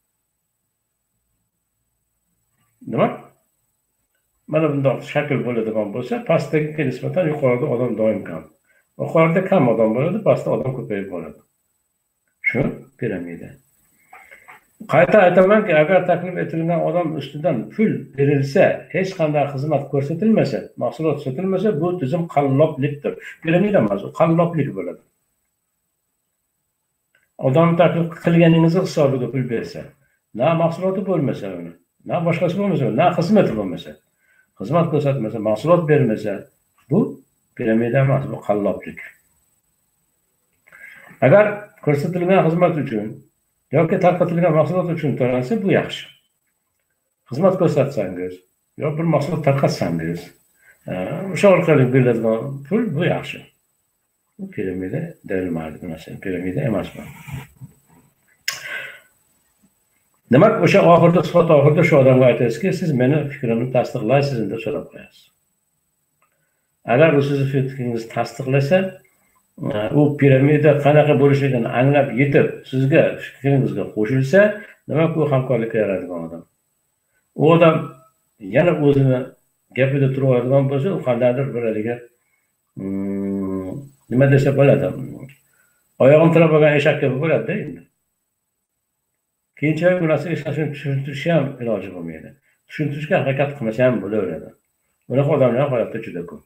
Nima? Mana bunday shakl bo'ladigan bo'lsa, pastdagiga nisbatan yuqorida odam doim kam. Yuqorida kam odam bo'ladi, pastda odam ko'payib boradi. Shu piramida. Qayta aytamanki, agar taklif etilgan odam ustidan pul berilsa, hech qanday xizmat ko'rsatilmasa, mahsulot sotilmasa, bu tizim qalloblikdir. Piramida emas, u qalloblik bo'ladi. Odam taklif qilganingizni hisobiga pul bersa, na mahsuloti bo'lmasa uni, na boshqasi bo'lmasa, na xizmati bo'lmasa, xizmat ko'rsatmasa, mahsulot bermasa, bu piramida emas, bu qalloblik. Agar ko'rsatilgan xizmat uchun yoki tarqatilgan mahsulot uchun to'lansa, bu yaxshi. Xizmat ko'rsatsangiz, yo bir mahsulot tarqatsangiz, o'sha orqali beriladigan pul bu yaxshi. Bu piramida deyilmaydi, bu narsa piramida emas bu. Demak, o'sha oxirda suhbat oxirida shu odamga aytasizki, siz meni fikrimni tasdiqlaysiz deb so'rab qo'yasiz. Agar u sizni fikringizni tasdiqlasa, u piramida qanaqa bo'lishligini anglab yetib, sizga fikringizga qo'shilsa, demak u hamkorlikka yaraydigan odam. U odam yana o'zini gapida turadigan bo'lsa, u qandaydir bir haliga nima desa bo'ladi. Oyog'ini tirab olgan eshak kabi bo'ladi-da endi. Keyinchalik bu narsaga tushuntirish ham iloji bo'lmaydi. Tushuntirishga harakat qilmasa ham bo'laveradi. Bunaqa odamlar hayotda juda ko'p.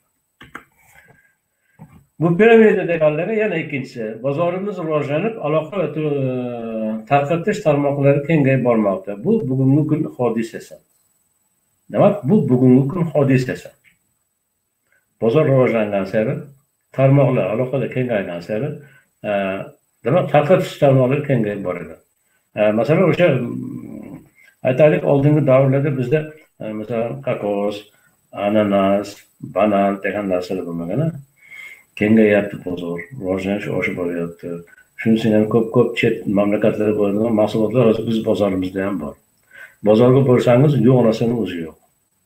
Bu piramida deganlari yana ikkinchisi, bozorimiz rivojlanib, aloqa va tarqatish tarmoqlari kengayib bormoqda. Bu bugungi kun hodisasi. Demak, bu bugungi kun hodisasi. Bozor rivojlangan sari, tarmoqlar aloqada kengaygan sari, demak, tarqatish tarmoqlari kengayib boradi. Masalan, o'sha aytaylik, oldingi davrlarda bizda masalan kokos, ananas, banan degan narsalar bo'lmagan. Kengayapti bozor, rivojlanish oshib boryapti. Shunisi ham ko'p-ko'p chet mamlakatlarda bo'ladigan mahsulotlar hozir biz bozorimizda ham bor. Bozorga borsangiz, yo'q narsaning o'zi yo'q.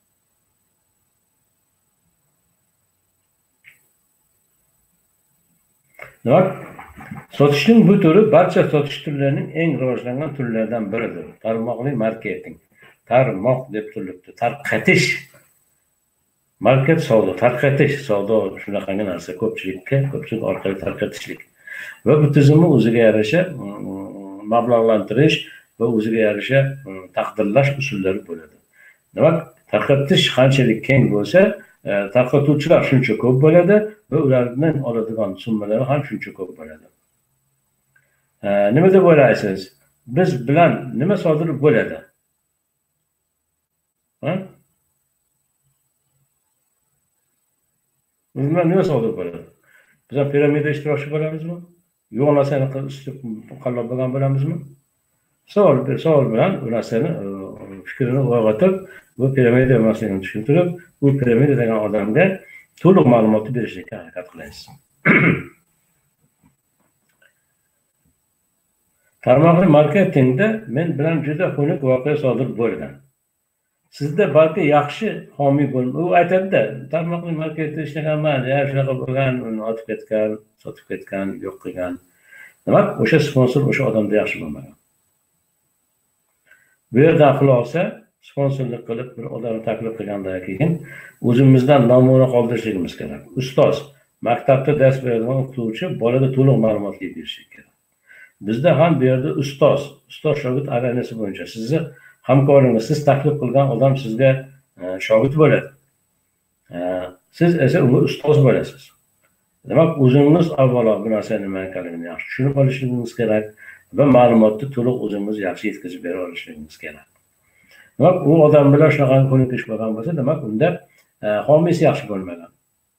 Demak, sotishning bu turi barcha sotish turlarining eng rivojlangan turlaridan biridir. Tarmoqli marketing. tarmoq deb turilibdi. Tarqatish. Market savdo, tarqatish, savdo shunaqangi narsa ko'pchilikka, ko'pchilik orqali tarqatishlik. Va bu tizimni o'ziga yarasha mablag'lantirish va o'ziga yarasha taqdirlash usullari bo'ladi. Demak, tarqatish qanchalik keng bo'lsa, tarqatuvchilar shuncha ko'p bo'ladi va ularning oladigan summalari ham shuncha ko'p bo'ladi. Nima deb o'ylaysiz? Biz bilan nima sodir bo'ladi? Ha? Biz bilan nima sodir bo'ladi? Biz piramida ishtirokchi bo'lamizmi? Yo'q narsani qallab bo'lgan bo'lamizmi? Savol bir savol bilan u narsani fikrini uyg'otib, bu piramida emasligini tushuntirib, bu piramida degan odamga to'liq ma'lumot berishga harakat qilamiz. Tarmoqli marketingda men bilan juda xunuk voqea sodir bo'lgan. Sizda balki yaxshi homiy bo'lma. U aytadi-da, tarmoqli marketda ishlaganman, ya shunaqa bo'lgan, uni otib ketgan, sotib ketgan, yo'q qilgan. Demak, o'sha sponsor o'sha odamda yaxshi bo'lmagan. Bu yerdan xulosa sponsorlik qilib bir odamni taklif qilgandan keyin o'zimizdan namuna qoldirishimiz kerak. Ustoz, maktabda dars beradigan o'qituvchi bolaga to'liq ma'lumotli berishi kerak. Bizda ham bu yerda ustoz, ustoz shogird alanasi bo'yicha sizni hamkoringiz, siz taklif qilgan odam sizga shogird bo'ladi. Siz esa unga ustoz bo'lasiz. Demak, o'zingiz avvalo bu narsa nima ekanligini yaxshi tushunib olishingiz kerak va ma'lumotni to'liq o'zingiz yaxshi yetkazib bera olishingiz kerak. Demak, u odam bilan shunaqa ko'nik ish bo'lgan bo'lsa, demak, unda homiysi yaxshi bo'lmagan.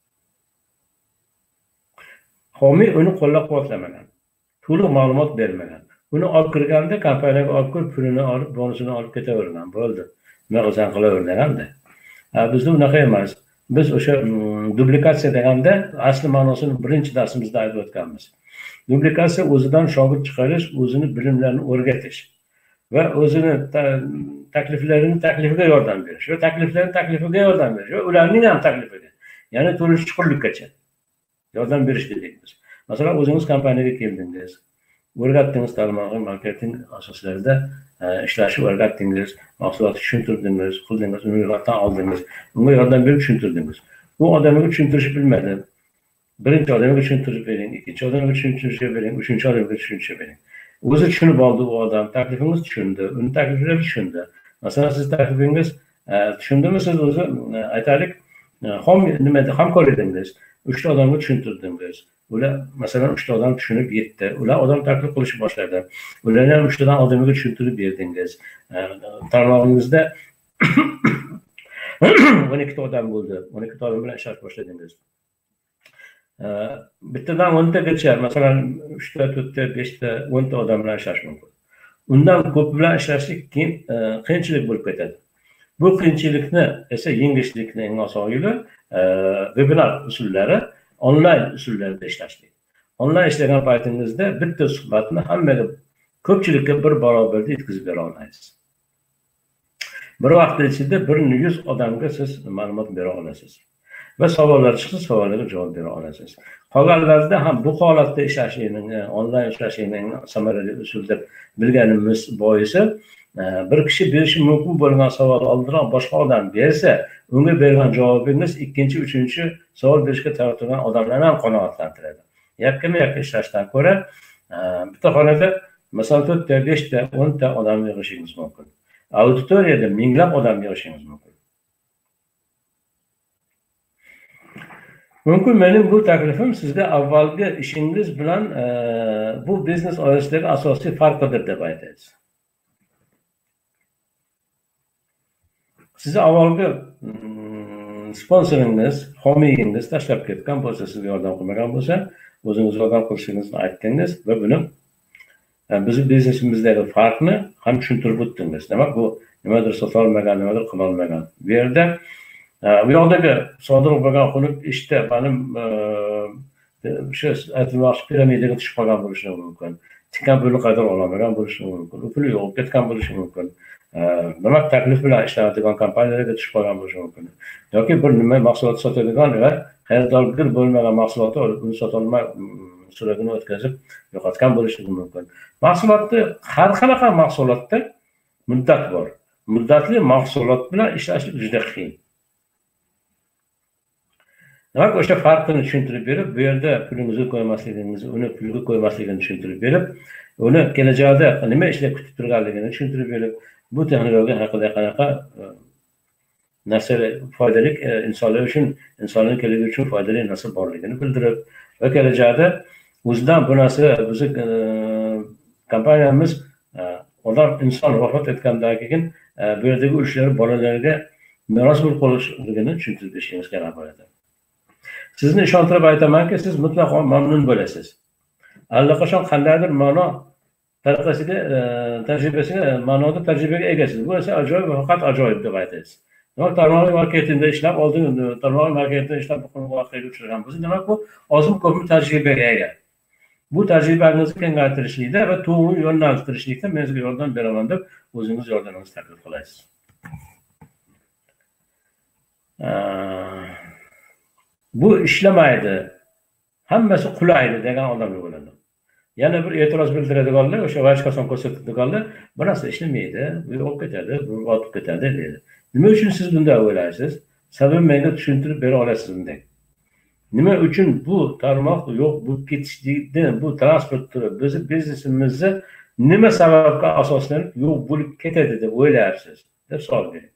Homiy uni qo'llab-quvvatlamagan. To'liq ma'lumot bermagan. Uni olib kirganda kompaniyaga olib kirib, pulini olib, bonusini olib ketavergan. Bo'ldi. Nima qilsan qilaverganda. Bizda unaqa emas. Biz o'sha duplikatsiya deganda asli ma'nosini birinchi darsimizda aytib o'tganmiz. Duplikatsiya o'zidan shogird chiqarish, o'zini bilimlarini o'rgatish va o'zini takliflarini taklifiga yordam berish va takliflarini taklifiga yordam berish va ularning ham taklifiga, ya'ni to'lish chuqurlikkacha yordam berish dedik biz. Masalan, o'zingiz kompaniyaga keldingiz, o'rgatdingiz, tarmoqli marketing asoslarida ishlashni o'rgatdingiz, mahsulotni tushuntirdingiz, qildingiz, uni ro'yxatdan oldingiz, unga yordam berib tushuntirdingiz. U odamga tushuntirishni bilmadi. Birinchi odamga tushuntirib bering, ikkinchi odamga tushuntirib bering, uchinchi odamga tushuntirib bering. O'zi tushunib oldi u odam, taklifingiz tushundi, uni takliflari tushundi. Masalan, siz taklifingiz tushundimi, siz o'zi aytaylik, nima deb hamkor edingiz, uchta odamga tushuntirdingiz. Ular masalan uchta odam tushunib yetdi. Ular odam taklif qilishni boshladi. Ularni ham uchtadan odamga tushuntirib berdingiz. Tarmog'ingizda o'n ikkita odam bo'ldi. o'n ikkita odam bilan ishlash boshladingiz. Bittadan o'ntagacha, masalan, uchta, to'rtta, beshta, o'nta odam bilan ishlash mumkin. Undan ko'p bilan ishlashlik keyin qiyinchilik bo'lib ketadi. Bu qiyinchilikni esa yengishlikning eng oson yo'li webinar usullari, onlayn usullarda ishlashlik. Onlayn ishlagan paytingizda bitta suhbatni hammaga, ko'pchilikka bir barobarda yetkazib bera olasiz. Bir vaqt ichida bir yuz odamga siz ma'lumot bera olasiz. Va savollar chiqsa, savollarga javob bera olasiz. Qolganlarda ham bu holatda ishlashning, onlayn ishlashning samarali usul deb bilganimiz boisi, bir kishi berishi mumkin bo'lgan savol oldinroq boshqa odam bersa, unga bergan javobingiz ikkinchi, uchinchi savol berishga tayyor turgan odamlarni ham qanoatlantiradi. Yakkama-yakka ishlashdan ko'ra, bitta xonada masalan to'rtta, beshta, o'nta odam yig'ishingiz mumkin. Auditoriyada minglab odam yig'ishingiz mumkin. Mumkin mening bu taklifim sizga avvalgi ishingiz bilan bu biznes orasidagi asosiy farqidir deb aytasiz. Sizni avvalgi sponsoringiz, homiyingiz tashlab ketgan bo'lsa, sizga yordam qilmagan bo'lsa, o'zingiz yordam qilishingizni aytdingiz va buni bizning biznesimizdagi farqni ham tushuntirib o'tdingiz. Demak, bu nimadir sota olmagan, nimadir qila olmagan. Bu yerda bu yoqdagi sodir bo'lgan xunuk ishda benim shu aytilmoqchi piramidaga tushib qolgan bo'lishi mumkin. Tikkan pulni qaytarib ololmagan bo'lishi mumkin. Puli yo'q ketgan bo'lishi mumkin. Demak, taklif bilan ishlaydigan kompaniyalarga tushib qolgan bo'lishi mumkin. Yoki bir nima mahsulot sotadigan va xaridorgir bo'lmagan mahsulotni olib, uni sota olmay suragini o'tkazib yo'qotgan bo'lishi mumkin. Mahsulotda har qanaqa mahsulotda muddat bor. muddatli mahsulot bilan ishlash juda qiyin. Demak, o'sha farqini tushuntirib berib, bu yerda pulingizni qo'ymasligingizni, uni pulga qo'ymasligini tushuntirib berib, uni kelajakda nima ishlar kutib turganligini tushuntirib berib, bu texnologiya haqida qanaqa narsalar foydali, insonlar uchun, insonning kelajagi uchun foydali narsa borligini bildirib va kelajakda o'zidan bu narsa bizni kompaniyamiz odam inson vafot etgandan keyin bu yerdagi urushlar bolalarga meros bo'lib qolishligini tushuntirib berishimiz kerak bo'ladi. Sizni ishontirib aytamanki, siz mutlaqo mamnun bo'lasiz. Allaqachon qandaydir ma'no tariqasiga, tajribasiga, ma'noda tajribaga egasiz. Bu esa ajoyib va faqat ajoyib deb aytasiz. Demak, tarmoqli marketingda ishlab, oldin tarmoqli marketingda ishlab voqeaga uchragan bo'lsa, demak bu ozmi ko'pmi tajribaga ega. Bu tajribangizni kengaytirishlikda va to'g'ri yo'naltirishlikda men sizga yordam beraman deb o'zingiz yordamingizni taklif qilasiz. Bu ishlamaydi, hammasi qulaydi degan odamlar bo'ladi. Yana bir e'tiroz bildiradiganlar, o'sha vajkason ko'rsatadiganlar, bu narsa ishlamaydi, bu olib ketadi, bu otib ketadi deydi. Nima uchun siz bunday o'ylaysiz? Sababini menga tushuntirib bera olasizmi bunday? Nima uchun bu tarmoq yo'q, bu ketishlikni, bu transport turi bizni biznesimizni nima sababga asoslanib yo'q bo'lib ketadi deb o'ylayapsiz? Deb savol bering.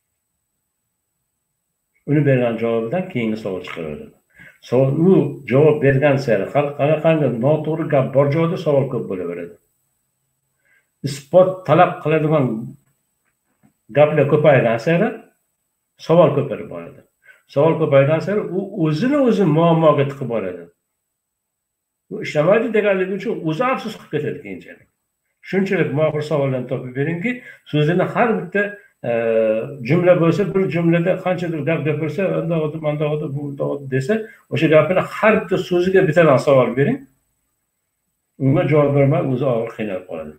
Uni bergan javobidan keyingi savol chiqaveradi. Savol u javob bergan sari qanaqangi noto'g'ri gap bor joyda savol ko'p bo'laveradi. Isbot talab qiladigan gaplar ko'paygan sari savol ko'payib boradi. Savol ko'paygan sari u o'zini o'zi muammoga tiqib boradi. Bu ishlamaydi deganligi uchun o'zi afsus qilib ketadi keyinchalik. Shunchalik muhim savollarni topib beringki, so'zini har bitta jumla bo'lsa, bir jumlada qanchadir gap gapirsa, unda o'tib, unda o'tib, bunda o'tib desa, o'sha gapini har bitta so'ziga bittadan savol bering. Unga javob bermay o'zi og'ir qiynalib qoladi.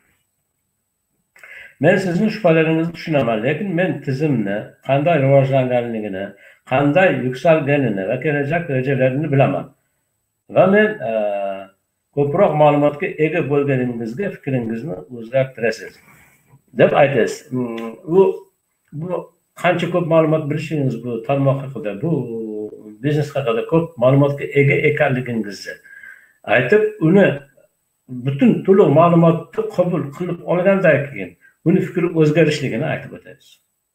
Men sizning shubhalaringizni tushunaman, lekin men tizimni qanday rivojlanganligini, qanday yuksalganini va kelajak rejalarini bilaman. Va men ko'proq ma'lumotga ega bo'lganingizga fikringizni o'zgartirasiz deb aytasiz. Bu bu qancha ko'p ma'lumot bilishingiz, bu tarmoq haqida, bu biznes haqida ko'p ma'lumotga ega ekanligingizni aytib, uni butun to'liq ma'lumotni qabul qilib olgandan keyin uni fikri o'zgarishligini aytib o'tasiz.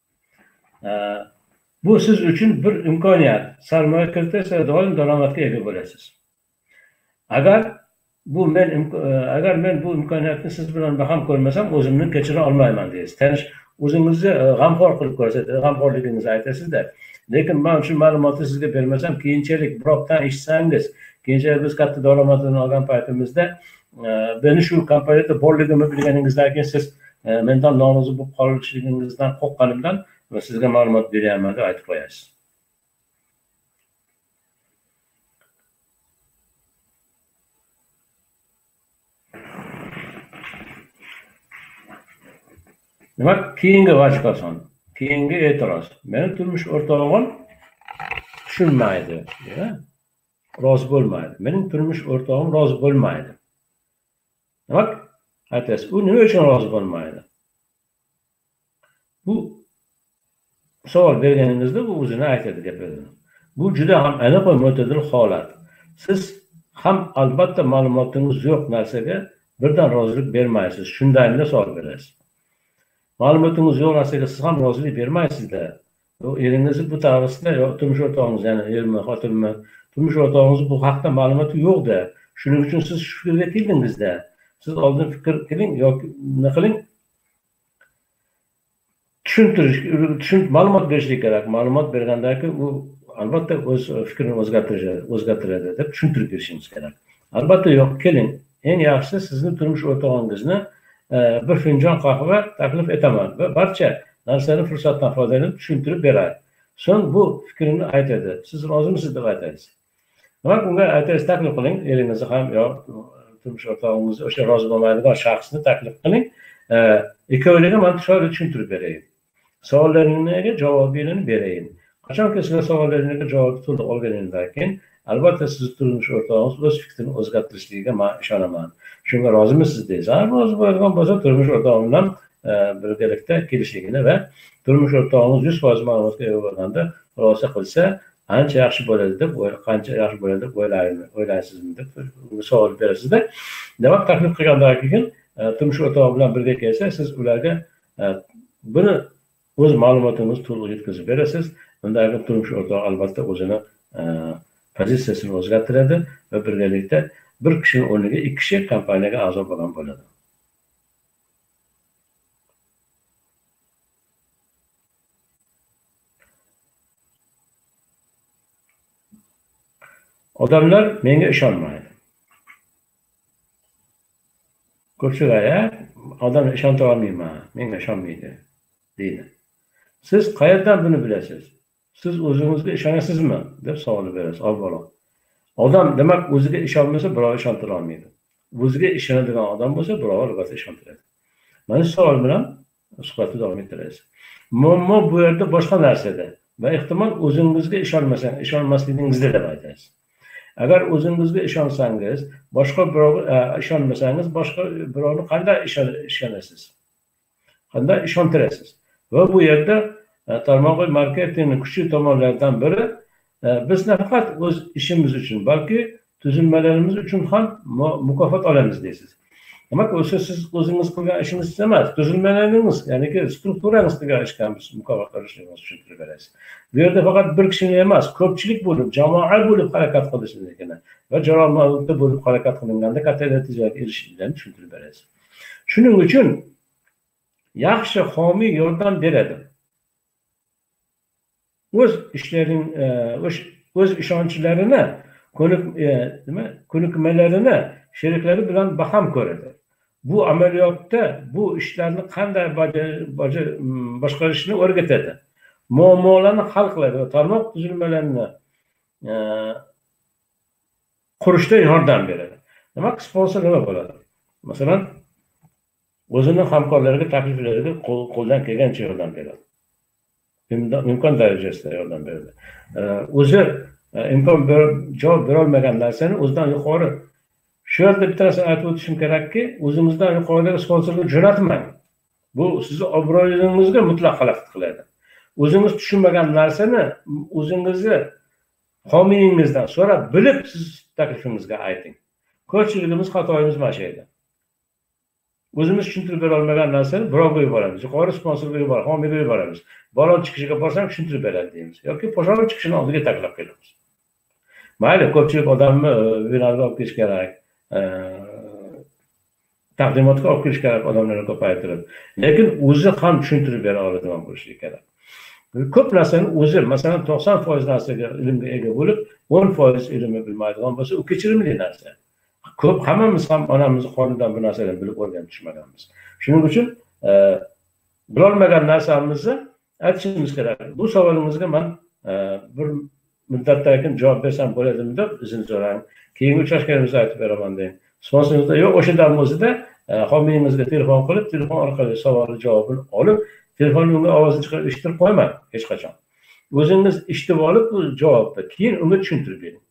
Bu siz uchun bir imkoniyat, sarmoya kiritsa doim daromadga ega bo'lasiz. Agar bu men agar men bu imkoniyatni siz bilan baham ko'rmasam, o'zimni kechira olmayman deysiz. Tanish o'zingizni g'amxo'r qilib ko'rsatasiz, g'amxo'rligingizni aytasizda. Lekin men shu ma'lumotni sizga bermasam, keyinchalik birokdan eshitsangiz, keyinchalik biz katta daromadini olgan paytimizda meni shu kompaniyada borligimni bilganingizdan keyin siz mendan norozi bo'lib qolishligingizdan qo'rqqanimdan sizga ma'lumot beryapman deb aytib qo'yasiz. Demak, keyingi vajkason, keyingi e'tiroz. Meni turmush o'rtog'im tushunmaydi, rozi bo'lmaydi. Mening turmush o'rtog'im rozi bo'lmaydi. Demak, aytasiz, u nima uchun rozi bo'lmaydi? Bu savol berganingizda bu o'zini aytadi, gapiradi. Bu juda ham aniq va mo'tadil holat. Siz ham albatta ma'lumotingiz yo'q narsaga birdan rozilik bermaysiz. Shundaymi savol berasiz. Ma'lumotingiz yo'q narsaga siz ham rozilik bermaysizda. Eringizni bu to'g'risida yo turmush o'rtog'ingiz, ya'ni ermi, xotinmi, turmush o'rtog'ingiz bu haqda ma'lumoti yo'qda. Shuning uchun siz shu fikrga keldingizda. Siz oldin fikr qiling yoki nima qiling? Tushuntirish, tushun ma'lumot berishlik kerak. Ma'lumot bergandan keyin u albatta o'z fikrini o'zgartiradi, o'zgartiradi deb tushuntirib berishingiz kerak. Albatta yo'q, keling. Eng yaxshisi sizni turmush o'rtog'ingizni bir finjon qahva taklif etaman va barcha narsalarni fursatdan foydalanib tushuntirib beray. So'ng bu fikrini aytadi. Siz rozimisiz deb aytasiz. Demak, unga aytasiz, taklif qiling, eringizni ham yo turmush o'rtog'ingizni, o'sha rozi bo'lmaydigan shaxsni taklif qiling. Ikkovlariga men tushuntirib berayin. Savollaringizga javobini berayin. Qachonki sizlar savollaringizga javob to'liq olganingizdan keyin, albatta siz turmush o'rtog'ingiz o'z fikrini o'zgartirishligiga men ishonaman. Shunga rozimisiz deysiz. Ha, rozi bo'lgan bo'lsa turmush o'rtog'im bilan birgalikda kelishligini va turmush o'rtog'ingiz yuz foiz ma'lumotga ega bo'lganda xulosa qilsa ancha yaxshi bo'ladi deb qancha yaxshi bo'ladi deb o'ylaysizmi deb savol berasizda. Demak, taklif qilgandan keyin turmush o'rtog'i bilan birga kelsa, siz ularga buni o'z ma'lumotingizni to'liq yetkazib berasiz. Undan keyin turmush o'rtog'i albatta o'zini pozitsiyasini o'zgartiradi va birgalikda bir kishining o'rniga ikki kishi kompaniyaga a'zo bo'lgan bo'ladi. Odamlar menga ishonmaydi. Ko'pchilik aytadi, odamni ishontira olmayman, menga ishonmaydi deydi. Siz qayerdan buni bilasiz? Siz o'zingizga ishonasizmi deb savol berasiz avvalo. Odam demak o'ziga ishonmasa, birov ishontira olmaydi. O'ziga ishonadigan odam bo'lsa, birov albatta ishontiradi. Mana shu savol bilan suhbatni davom ettirasiz. Muammo bu yerda boshqa narsada va ehtimol o'zingizga ishonmasang, ishonmasligingizda deb aytasiz. Agar o'zingizga ishonsangiz, boshqa birovga ishonmasangiz, boshqa birovni qanday ishonasiz? Qanday ishontirasiz? Va bu yerda tarmoqli marketingning kuchli tomonlaridan biri biz nafaqat o'z ishimiz uchun, balki tuzilmalarimiz uchun ham mukofot olamiz deysiz. Demak, o'sha siz o'zingiz qilgan ishingiz emas, tuzilmalaringiz, ya'ni strukturangiz qilgan ishga mukofot olishni tushuntirib berasiz. Bu yerda faqat bir kishining emas, ko'pchilik bo'lib, jamoa bo'lib harakat qilishingizni va jamoatda bo'lib harakat qilinganda katta natijalarga erishishinglarni tushuntirib berasiz. Shuning uchun yaxshi homiy yordam beradi. O'z ishlaring, o'z ishonchlarini, nima, ko'nikmalarini sheriklari bilan baham ko'radi. Bu amaliyotda bu ishlarni qanday boshqarishni o'rgatadi. Muammolarni hal qiladi va tarmoq tuzilmalarini qurishda yordam beradi. Demak, sponsor nima bo'ladi? Masalan, o'zining hamkorlariga takliflariga qo'ldan kelgancha yordam beradi. Imkon darajasida yordam beradi. O'zi imkon javob bera olmagan narsani o'zidan yuqori. Shu yerda bitta narsani aytib o'tishim kerakki, o'zingizdan yuqoriga sponsorga jo'natmang. Bu sizni obro'yingizga mutlaq xalaqit qiladi. O'zingiz tushunmagan narsani o'zingizni homiyingizdan so'rab bilib siz taklifingizga ayting. Ko'pchiligimiz xatoyimiz mana shu edi. O'zimiz tushuntirib bera olmagan narsani birovga yuboramiz, yuqori sponsorga yuboramiz, homiyga yuboramiz. Balon chiqishiga borsam tushuntirib beradi deymiz yoki po'shalon chiqishini oldiga taklif qilamiz. Mayli, ko'pchilik odamni vinarga olib kelish kerak, taqdimotga olib kelish kerak odamlarni ko'paytirib, lekin o'zi ham tushuntirib bera oladigan bo'lishi kerak. Ko'p narsani o'zi, masalan, to'qson foiz narsaga ilmga ega bo'lib, o'n foiz ilmni bilmaydigan bo'lsa, u kechirimli narsa. Ko'p hammamiz ham onamizni qonidan bu narsalarni bilib o'rganib tushmaganmiz. Shuning uchun bilolmagan narsamizni aytishimiz kerak. Bu savolingizga men bir muddatdan keyin javob bersam bo'ladimi deb izn so'rang. Keyin uchrashganimizda aytib beraman deng. Sponsoringizda yo'q, o'shadan o'zida homiyingizga telefon qilib, telefon orqali savolni javobini olib, telefonning unga ovozini chiqarib eshittirib qo'ymang hech qachon. O'zingiz eshitib olib, bu javobni keyin unga tushuntirib bering.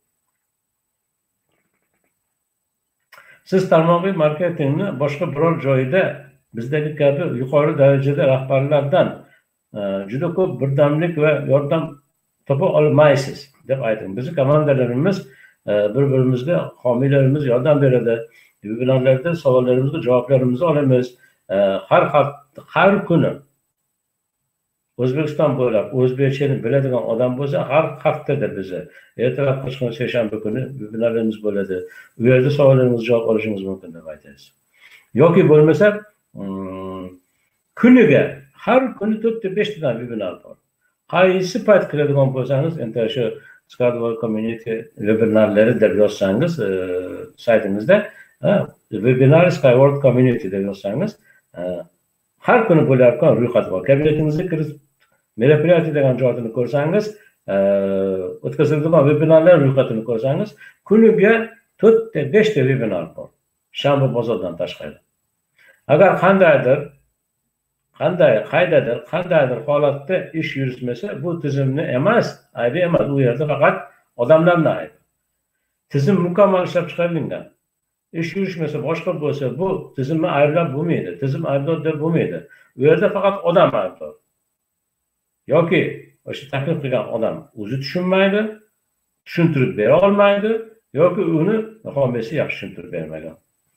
Siz tarmoqli marketingni boshqa biror joyda bizdagi kabi yuqori darajada rahbarlardan juda ko'p birdamlik va yordam topa olmaysiz deb ayting. Bizning komandalarimiz bir-birimizga, homiylarimiz yordam beradi. Vebinarlarda savollarimizga javoblarimizni olamiz. Har hafta, har kuni O'zbekiston bo'ylab o'zbekchani biladigan odam bo'lsa, har haftada bizni ertalab kechqurun seshanba kuni vebinarlarimiz bo'ladi. U yerda savollaringizni javob olishingiz mumkin deb aytasiz. Yoki bo'lmasa, kuniga har kuni to'rtta besh tadan webinar bor. Qaysi payt kiradigan bo'lsangiz, endi shu Skyward Community webinarlari deb yozsangiz saytingizda, webinar Skyward Community deb yozsangiz, har kuni bo'layotgan ro'yxat bor. Kabinetingizga kirib meropryatiya degan joyini ko'rsangiz, o'tkaziladigan webinarlar ro'yxatini ko'rsangiz, kuniga to'rtta besh ta webinar bor. Shanba bozordan tashqari. Agar qandaydir qanday qaydadir qandaydir holatda ish yurishmasa, bu tizimni emas, aybi emas, u yerda faqat odamlarning aybi. Tizim mukammal ishlab chiqarilgan. ish yurishmasa, boshqa bo'lsa, bu tizimni ayblab bo'lmaydi, tizim aybdor deb bo'lmaydi. U yerda faqat odam aybdor. Yoki o'sha taklif qilgan odam o'zi tushunmaydi, tushuntirib bera olmaydi, yoki uni homiysi yaxshi tushuntirib bermagan.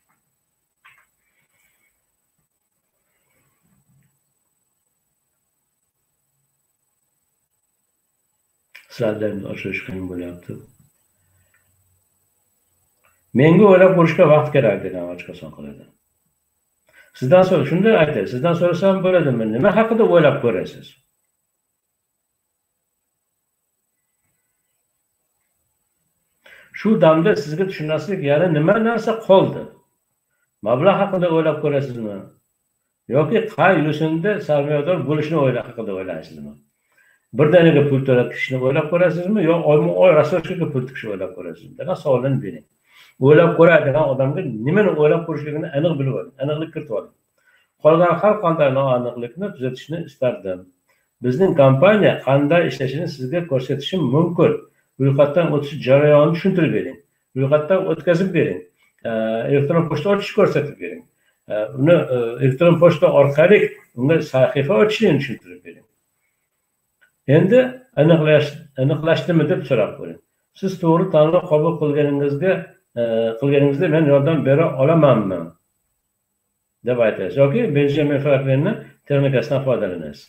Sizlarni oshirish qiyin bo'lyapti. Menga o'ylab ko'rishga vaqt kerak degan ochqason qiladi. Sizdan so'ra shunday aytay, sizdan so'rasam bo'ladimi? Nima haqida o'ylab ko'rasiz? Shu damda sizga tushunaslik yana nima narsa qoldi? Mablag' haqida o'ylab ko'rasizmi? Yoki qay yo'sinda sarmoyador bo'lishni o'ylab haqida o'ylaysizmi? Birdaniga pul to'latishni o'ylab ko'rasizmi yo oyma-oy rastoshkaga pul tikishni o'ylab ko'rasizmi? Degan savolni bering. O'ylab ko'radigan odamga nimani o'ylab ko'rishligini aniq bilib oling, aniqlik kiritib oling. Qolgan har qanday noaniqlikni tuzatishni istardim. Bizning kompaniya qanday ishlashini sizga ko'rsatishim mumkin. Ro'yxatdan o'tish jarayonini tushuntirib bering. Ro'yxatdan o'tkazib bering. Elektron pochta ochish ko'rsatib bering. Uni elektron pochta orqali unga sahifa ochishni tushuntirib bering. Endi aniqlash aniqlashdimi deb so'rab ko'ring. Siz to'g'ri tanlov qabul qilganingizga qilganingizda men yordam bera olamanmi deb aytasiz yoki Benjamin Franklinning texnikasidan foydalanasiz.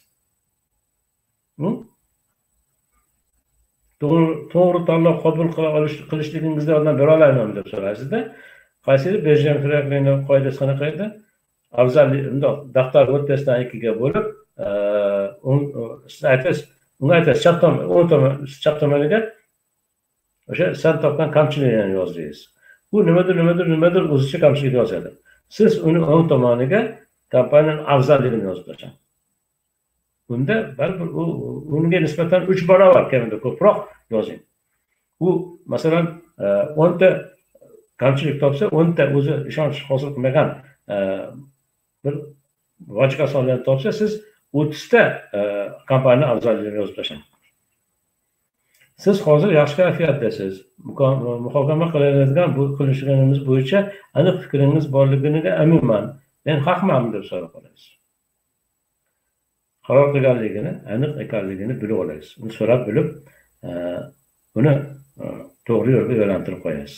To'g'ri tanlov qabul qilishligingizda yordam bera olamanmi deb so'raysizda, qaysidir Benjamin Franklinning qoidasi qanaqa edi? Afzal undoq daftar o'rtasidan ikkiga bo'lib, siz aytasiz, unga aytasiz, chap tomon, o'ng tomon, chap tomoniga o'sha sen topgan kamchiliklarni yozdingiz. Bu nimadir, nimadir, nimadir o'zicha kamchilik yozadi. Siz uni o'ng tomoniga kompaniyaning afzalligini yozib tashlang. Bunda balki u unga nisbatan uch barobar kamida ko'proq yozing. U masalan o'n ta kamchilik topsa, o'n ta o'zi ishonch hosil qilmagan bir vojga sonlarni topsa, siz o'ttiz ta kompaniya afzalligini yozib tashlang. Siz hozir yaxshi kayfiyatdasiz. Muhokama qilinadigan bu qilishlarimiz bo'yicha aniq fikringiz borligiga aminman. Men haqman deb so'rab qolasiz. Qaror qilganligini, aniq ekanligini bilib olasiz. Uni so'rab bilib, uni to'g'ri yo'lga yo'naltirib qo'yasiz.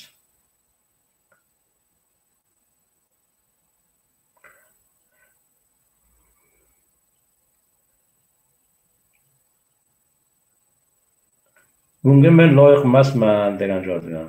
Bunga men loyiq emasman degan javoblar.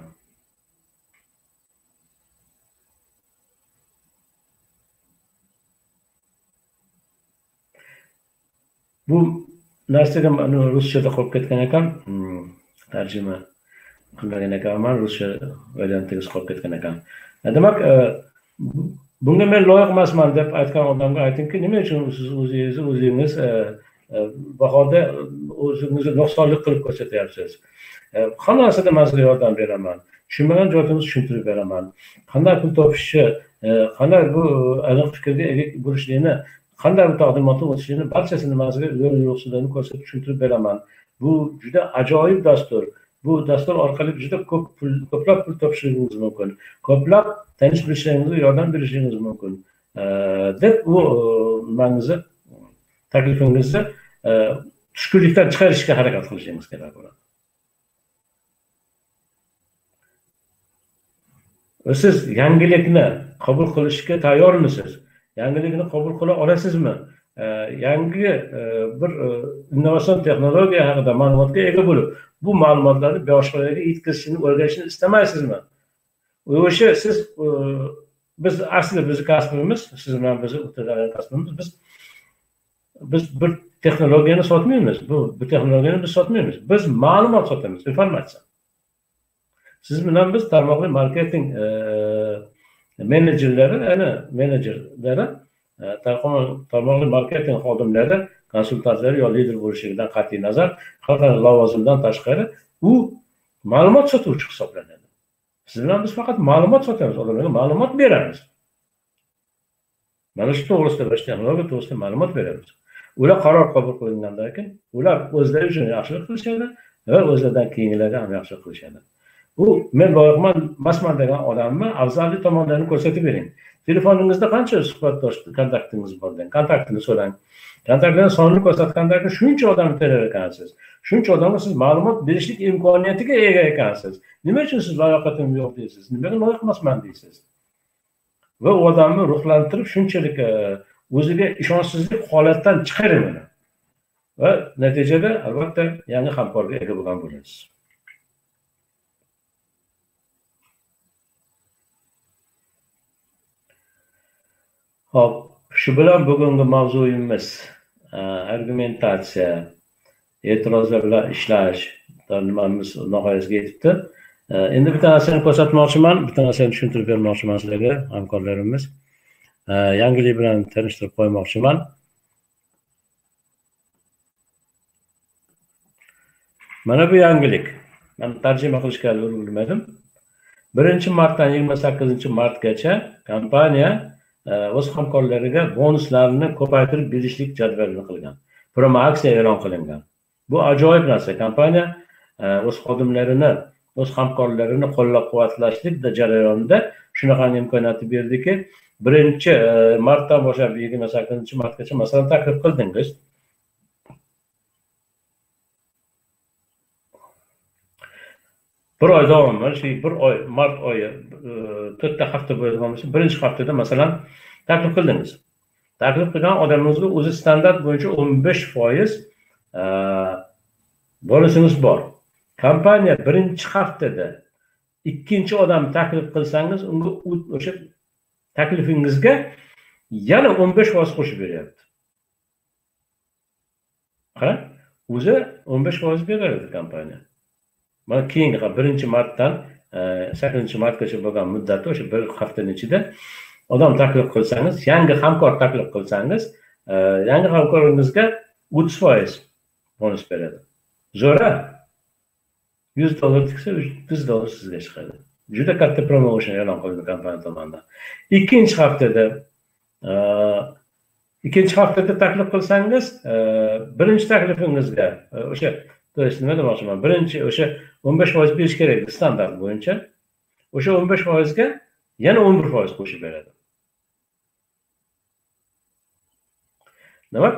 Bu narsaga mana ruschada qolib ketgan ekan, tarjima qilmagan ekanman, ruscha variantiga qolib ketgan ekan. Demak, bunga men loyiq emasman deb aytgan odamga aytingki, nima uchun siz o'zingizni o'zingiz bahoda o'zingizni nuqsonlik qilib ko'rsatyapsiz. Hamma narsada men sizga yordam beraman. Tushunmagan joyingizni tushuntirib beraman. Qanday pul topishni, qanday bu aniq fikrga ega bo'lishligini, qanday bu taqdimotni o'tishini barchasini men sizga yo'l yo'qsizni ko'rsatib tushuntirib beraman. Bu juda ajoyib dastur. Bu dastur orqali juda ko'p pul, ko'plab pul topishingiz mumkin. Ko'plab tanish bilishlaringizga yordam berishingiz mumkin. deb u mangizni taklifingizni tushkunlikdan chiqarishga harakat qilishingiz kerak bo'ladi. Siz yangilikni qabul qilishga tayyormisiz? Yangilikni qabul qila olasizmi? Yangi bir innovatsion texnologiya haqida ma'lumotga ega bo'lib, bu ma'lumotlarni boshqalarga yetkazishni o'rganishni istamaysizmi? O'sha siz biz aslida bizni kasbimiz, siz bilan bizni o'tadigan kasbimiz, biz biz bir texnologiyani sotmaymiz. Bu bu texnologiyani biz sotmaymiz. Biz ma'lumot sotamiz, informatsiya. Siz bilan biz tarmoqli marketing menejerlari, ana menejerlari, tarmoqli marketing xodimlari, konsultantlari yo lider bo'lishidan qat'iy nazar, har qanday lavozimdan tashqari u ma'lumot sotuvchi hisoblanadi. Siz bilan biz faqat ma'lumot sotamiz, odamlarga ma'lumot beramiz. Mana shu to'g'risida, biz texnologiya to'g'risida ma'lumot beramiz. Ular qaror qabul qilingandan keyin ular o'zlari uchun yaxshilik qilishadi va o'zlaridan keyingilarga ham yaxshilik qilishadi. u men loyiqman emasman degan odamni afzallik tomonlarini ko'rsatib bering. Telefoningizda qancha suhbatdosh kontaktingiz bor deng, kontaktini so'rang. Kontaktlarning sonini ko'rsatgandan keyin shuncha odamni terar ekansiz. Shuncha odamga siz ma'lumot berishlik imkoniyatiga ega ekansiz. Nima uchun siz layoqatim yo'q deysiz? Nimaga loyiq emasman deysiz? Va u odamni ruhlantirib shunchalik o'ziga ishonchsizlik holatidan chiqaring uni. Va natijada albatta yangi hamkorga ega bo'lgan bo'lasiz. Hop, shu bilan bugungi mavzuyimiz argumentatsiya, e'tirozlar bilan ishlash nimamiz nihoyasiga yetibdi. Endi bitta narsani ko'rsatmoqchiman, bitta narsani tushuntirib bermoqchiman sizlarga, hamkorlarimiz. Yangilik bilan tanishtirib qo'ymoqchiman. Mana bu yangilik. Men tarjima qilishga ulgurmadim. birinchi martdan yigirma sakkizinchi martgacha kompaniya o'z hamkorlariga bonuslarni ko'paytirib berishlik jadvalini qilgan. Promo aksiya e'lon qilingan. Bu ajoyib narsa. Kompaniya o'z xodimlarini, o'z hamkorlarini qo'llab-quvvatlashlik jarayonida shunaqa imkoniyat berdiki, birinchi martdan boshlab yigirma sakkizinchi martgacha masalan taklif qildingiz. Bir oy davomida, shu bir oy, mart oyi to'rtta hafta bo'lgan bo'lsa, birinchi haftada masalan taklif qildingiz. Taklif qilgan odamingizga o'zi standart bo'yicha o'n besh foiz bonusingiz bor. Kompaniya birinchi haftada ikkinchi odam taklif qilsangiz, unga o'sha taklifingizga yana o'n besh foiz qo'shib beryapti. Qarang, o'zi o'n besh foiz beradi kompaniya. Mana keyingi birinchi martdan sakkizinchi martgacha bo'lgan muddatda o'sha bir haftaning ichida odam taklif qilsangiz, yangi hamkor taklif qilsangiz, yangi hamkoringizga o'ttiz foiz bonus beradi. Zo'ra. yuz dollar tiksa o'ttiz dollar sizga chiqadi. Juda katta promotion e'lon qilindi kompaniya tomonidan. Ikkinchi haftada ikkinchi haftada taklif qilsangiz, birinchi taklifingizga o'sha to'g'risi nima demoqchiman? Birinchi o'sha o'n besh foiz berish kerak standart bo'yicha. O'sha o'n besh foizga yana o'n bir foiz qo'shib beradi. Demak,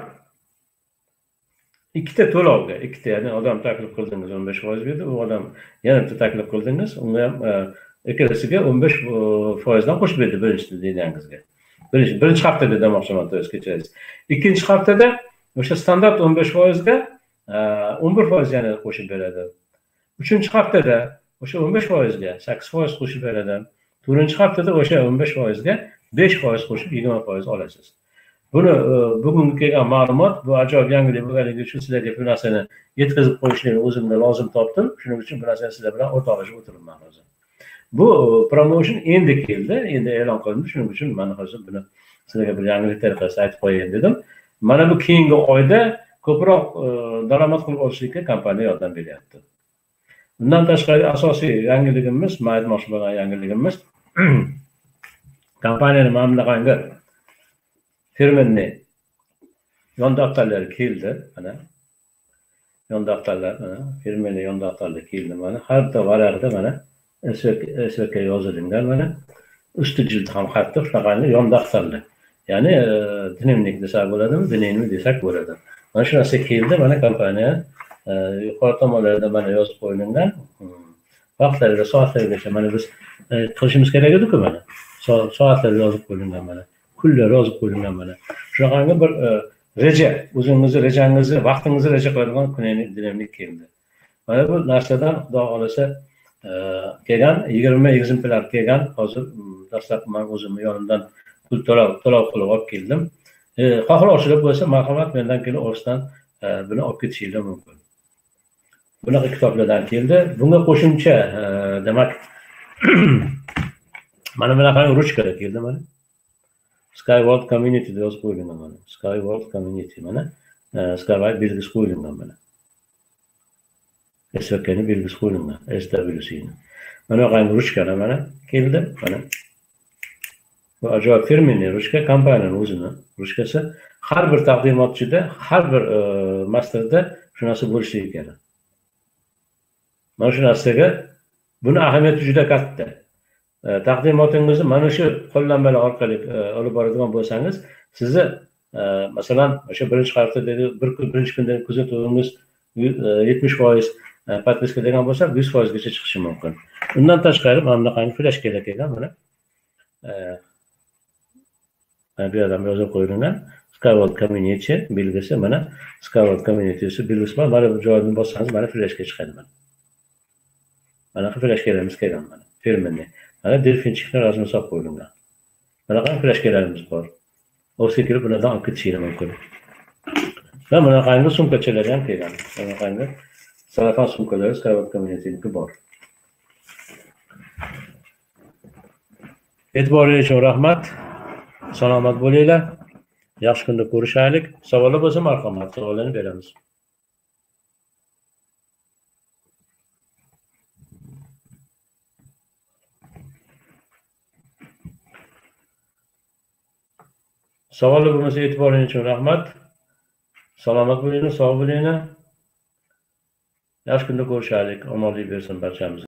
ikkita to'lovga, ikkita, ya'ni odam taklif qildingiz, o'n besh foiz berdi, u odam yana bitta taklif qildingiz, unga ham ikkalasiga o'n besh foizdan qo'shib berdi birinchi deniyangizga. Birinchi birinchi haftada demoqchiman, to'g'risi kechirasiz. Ikkinchi haftada o'sha standart o'n besh foizga o'n bir foiz yana qo'shib beradi. Uchinchi haftada o'sha o'n besh foizga sakkiz foiz qo'shib beradi. To'rtinchi haftada o'sha o'n besh foizga besh foiz qo'shib yigirma foiz olasiz. Buni bugungi kelgan ma'lumot, bu ajoyib yangilik bo'lganligi uchun sizlarga bu narsani yetkazib qo'yishni o'zimga lozim topdim. Shuning uchun bu narsani sizlar bilan o'rtoqlashib o'tiribman hozir. Bu promotion endi keldi, endi e'lon qilindi. Shuning uchun men hozir buni sizlarga bir yangilik tariqasida aytib qo'yayin dedim. Mana bu keyingi oyda ko'proq daromad qilib olishlikka kompaniya yordam beryapti. Bundan tashqari asosiy yangiligimiz, men aytmoqchi bo'lgan yangiligimiz kompaniyaning mana bunaqangi firmenli yon daftarlari keldi. Mana yon daftarlar, mana firmenli yon daftarlar keldi. Mana har bitta varaqda mana S V K yozilgan, mana usti jild ham xatda shunaqangi yon daftarlar. Ya'ni dinamik desak bo'ladimi, dinamik desak bo'ladi. Mana shu narsa keldi, mana kompaniya yuqori tomonlarida mana yozib qo'yilgan. Vaqtlarga, soatlargacha mana biz qilishimiz kerak edi-ku mana. Soatlarga yozib qo'yilgan mana. Kunlar yozib qo'yilgan mana. Shunaqangi bir reja, o'zingizni rejangizni, vaqtingizni reja qiladigan kunlik dinamik keldi. Mana bu narsadan xudo xolasa kelgan yigirma ekzemplar kelgan. Hozir dastlab men o'zim yonimdan pul to'lov to'lov qilib olib keldim. Xohlovchilar bo'lsa, marhamat mendan kelib ofisdan buni olib ketishingiz mumkin. Bunaqa kitoblardan keldi. Bunga qo'shimcha demak mana bunaqa ruchkalar keldi mana. Skyward Community deb yozib qo'yilgan mana. Skyward Community mana. Skyward belgisi qo'yilgan mana. S V K'ni belgisi qo'yilgan. S W C'ni. Mana bunaqa ruchkalar mana keldi. Mana bu ajoyib firmenli ruchka, kompaniyaning o'zini ruchkasi. Har bir taqdimotchida, har bir masterda shu narsa bo'lishi kerak. Mana shu narsaga Buni ahamiyati juda katta. Taqdimotingizni mana shu qo'llanmalar orqali olib boradigan bo'lsangiz, sizni masalan o'sha birinchi haftadagi bir kun birinchi kundagi kuzatuvingiz yetmish foiz podpiska degan bo'lsa, yuz foiz gacha chiqishi mumkin. Undan tashqari mana bunaqangi flashkalar kelgan, mana bu yerdan yozib qo'yilgan Skyward Community belgisi, mana Skyward Community'si belgisi bor. Mana bu joyni bossangiz mana flashka chiqadi. Mana mana flashkalarimiz kelgan, mana firmani. Mana delfinchiklar rasmi solib qo'yilgan. Bunaqangi flashkalarimiz bor. O'ziga kirib bulardan olib ketishingiz mumkin. Va bunaqangi sumkachalar ham kelgan. Bunaqangi sarafan sumkalar Skyward Community'niki bor. E'tiboringiz uchun rahmat. Salomat bo'linglar. Yaxshi kunda ko'rishaylik. Savollar bo'lsa marhamat, savollarni beramiz. Savollar bo'lmasa e'tiboringiz uchun rahmat. Salomat bo'linglar, sog' bo'linglar. Yaxshi kunda ko'rishaylik. Omonlik bersin barchamizga.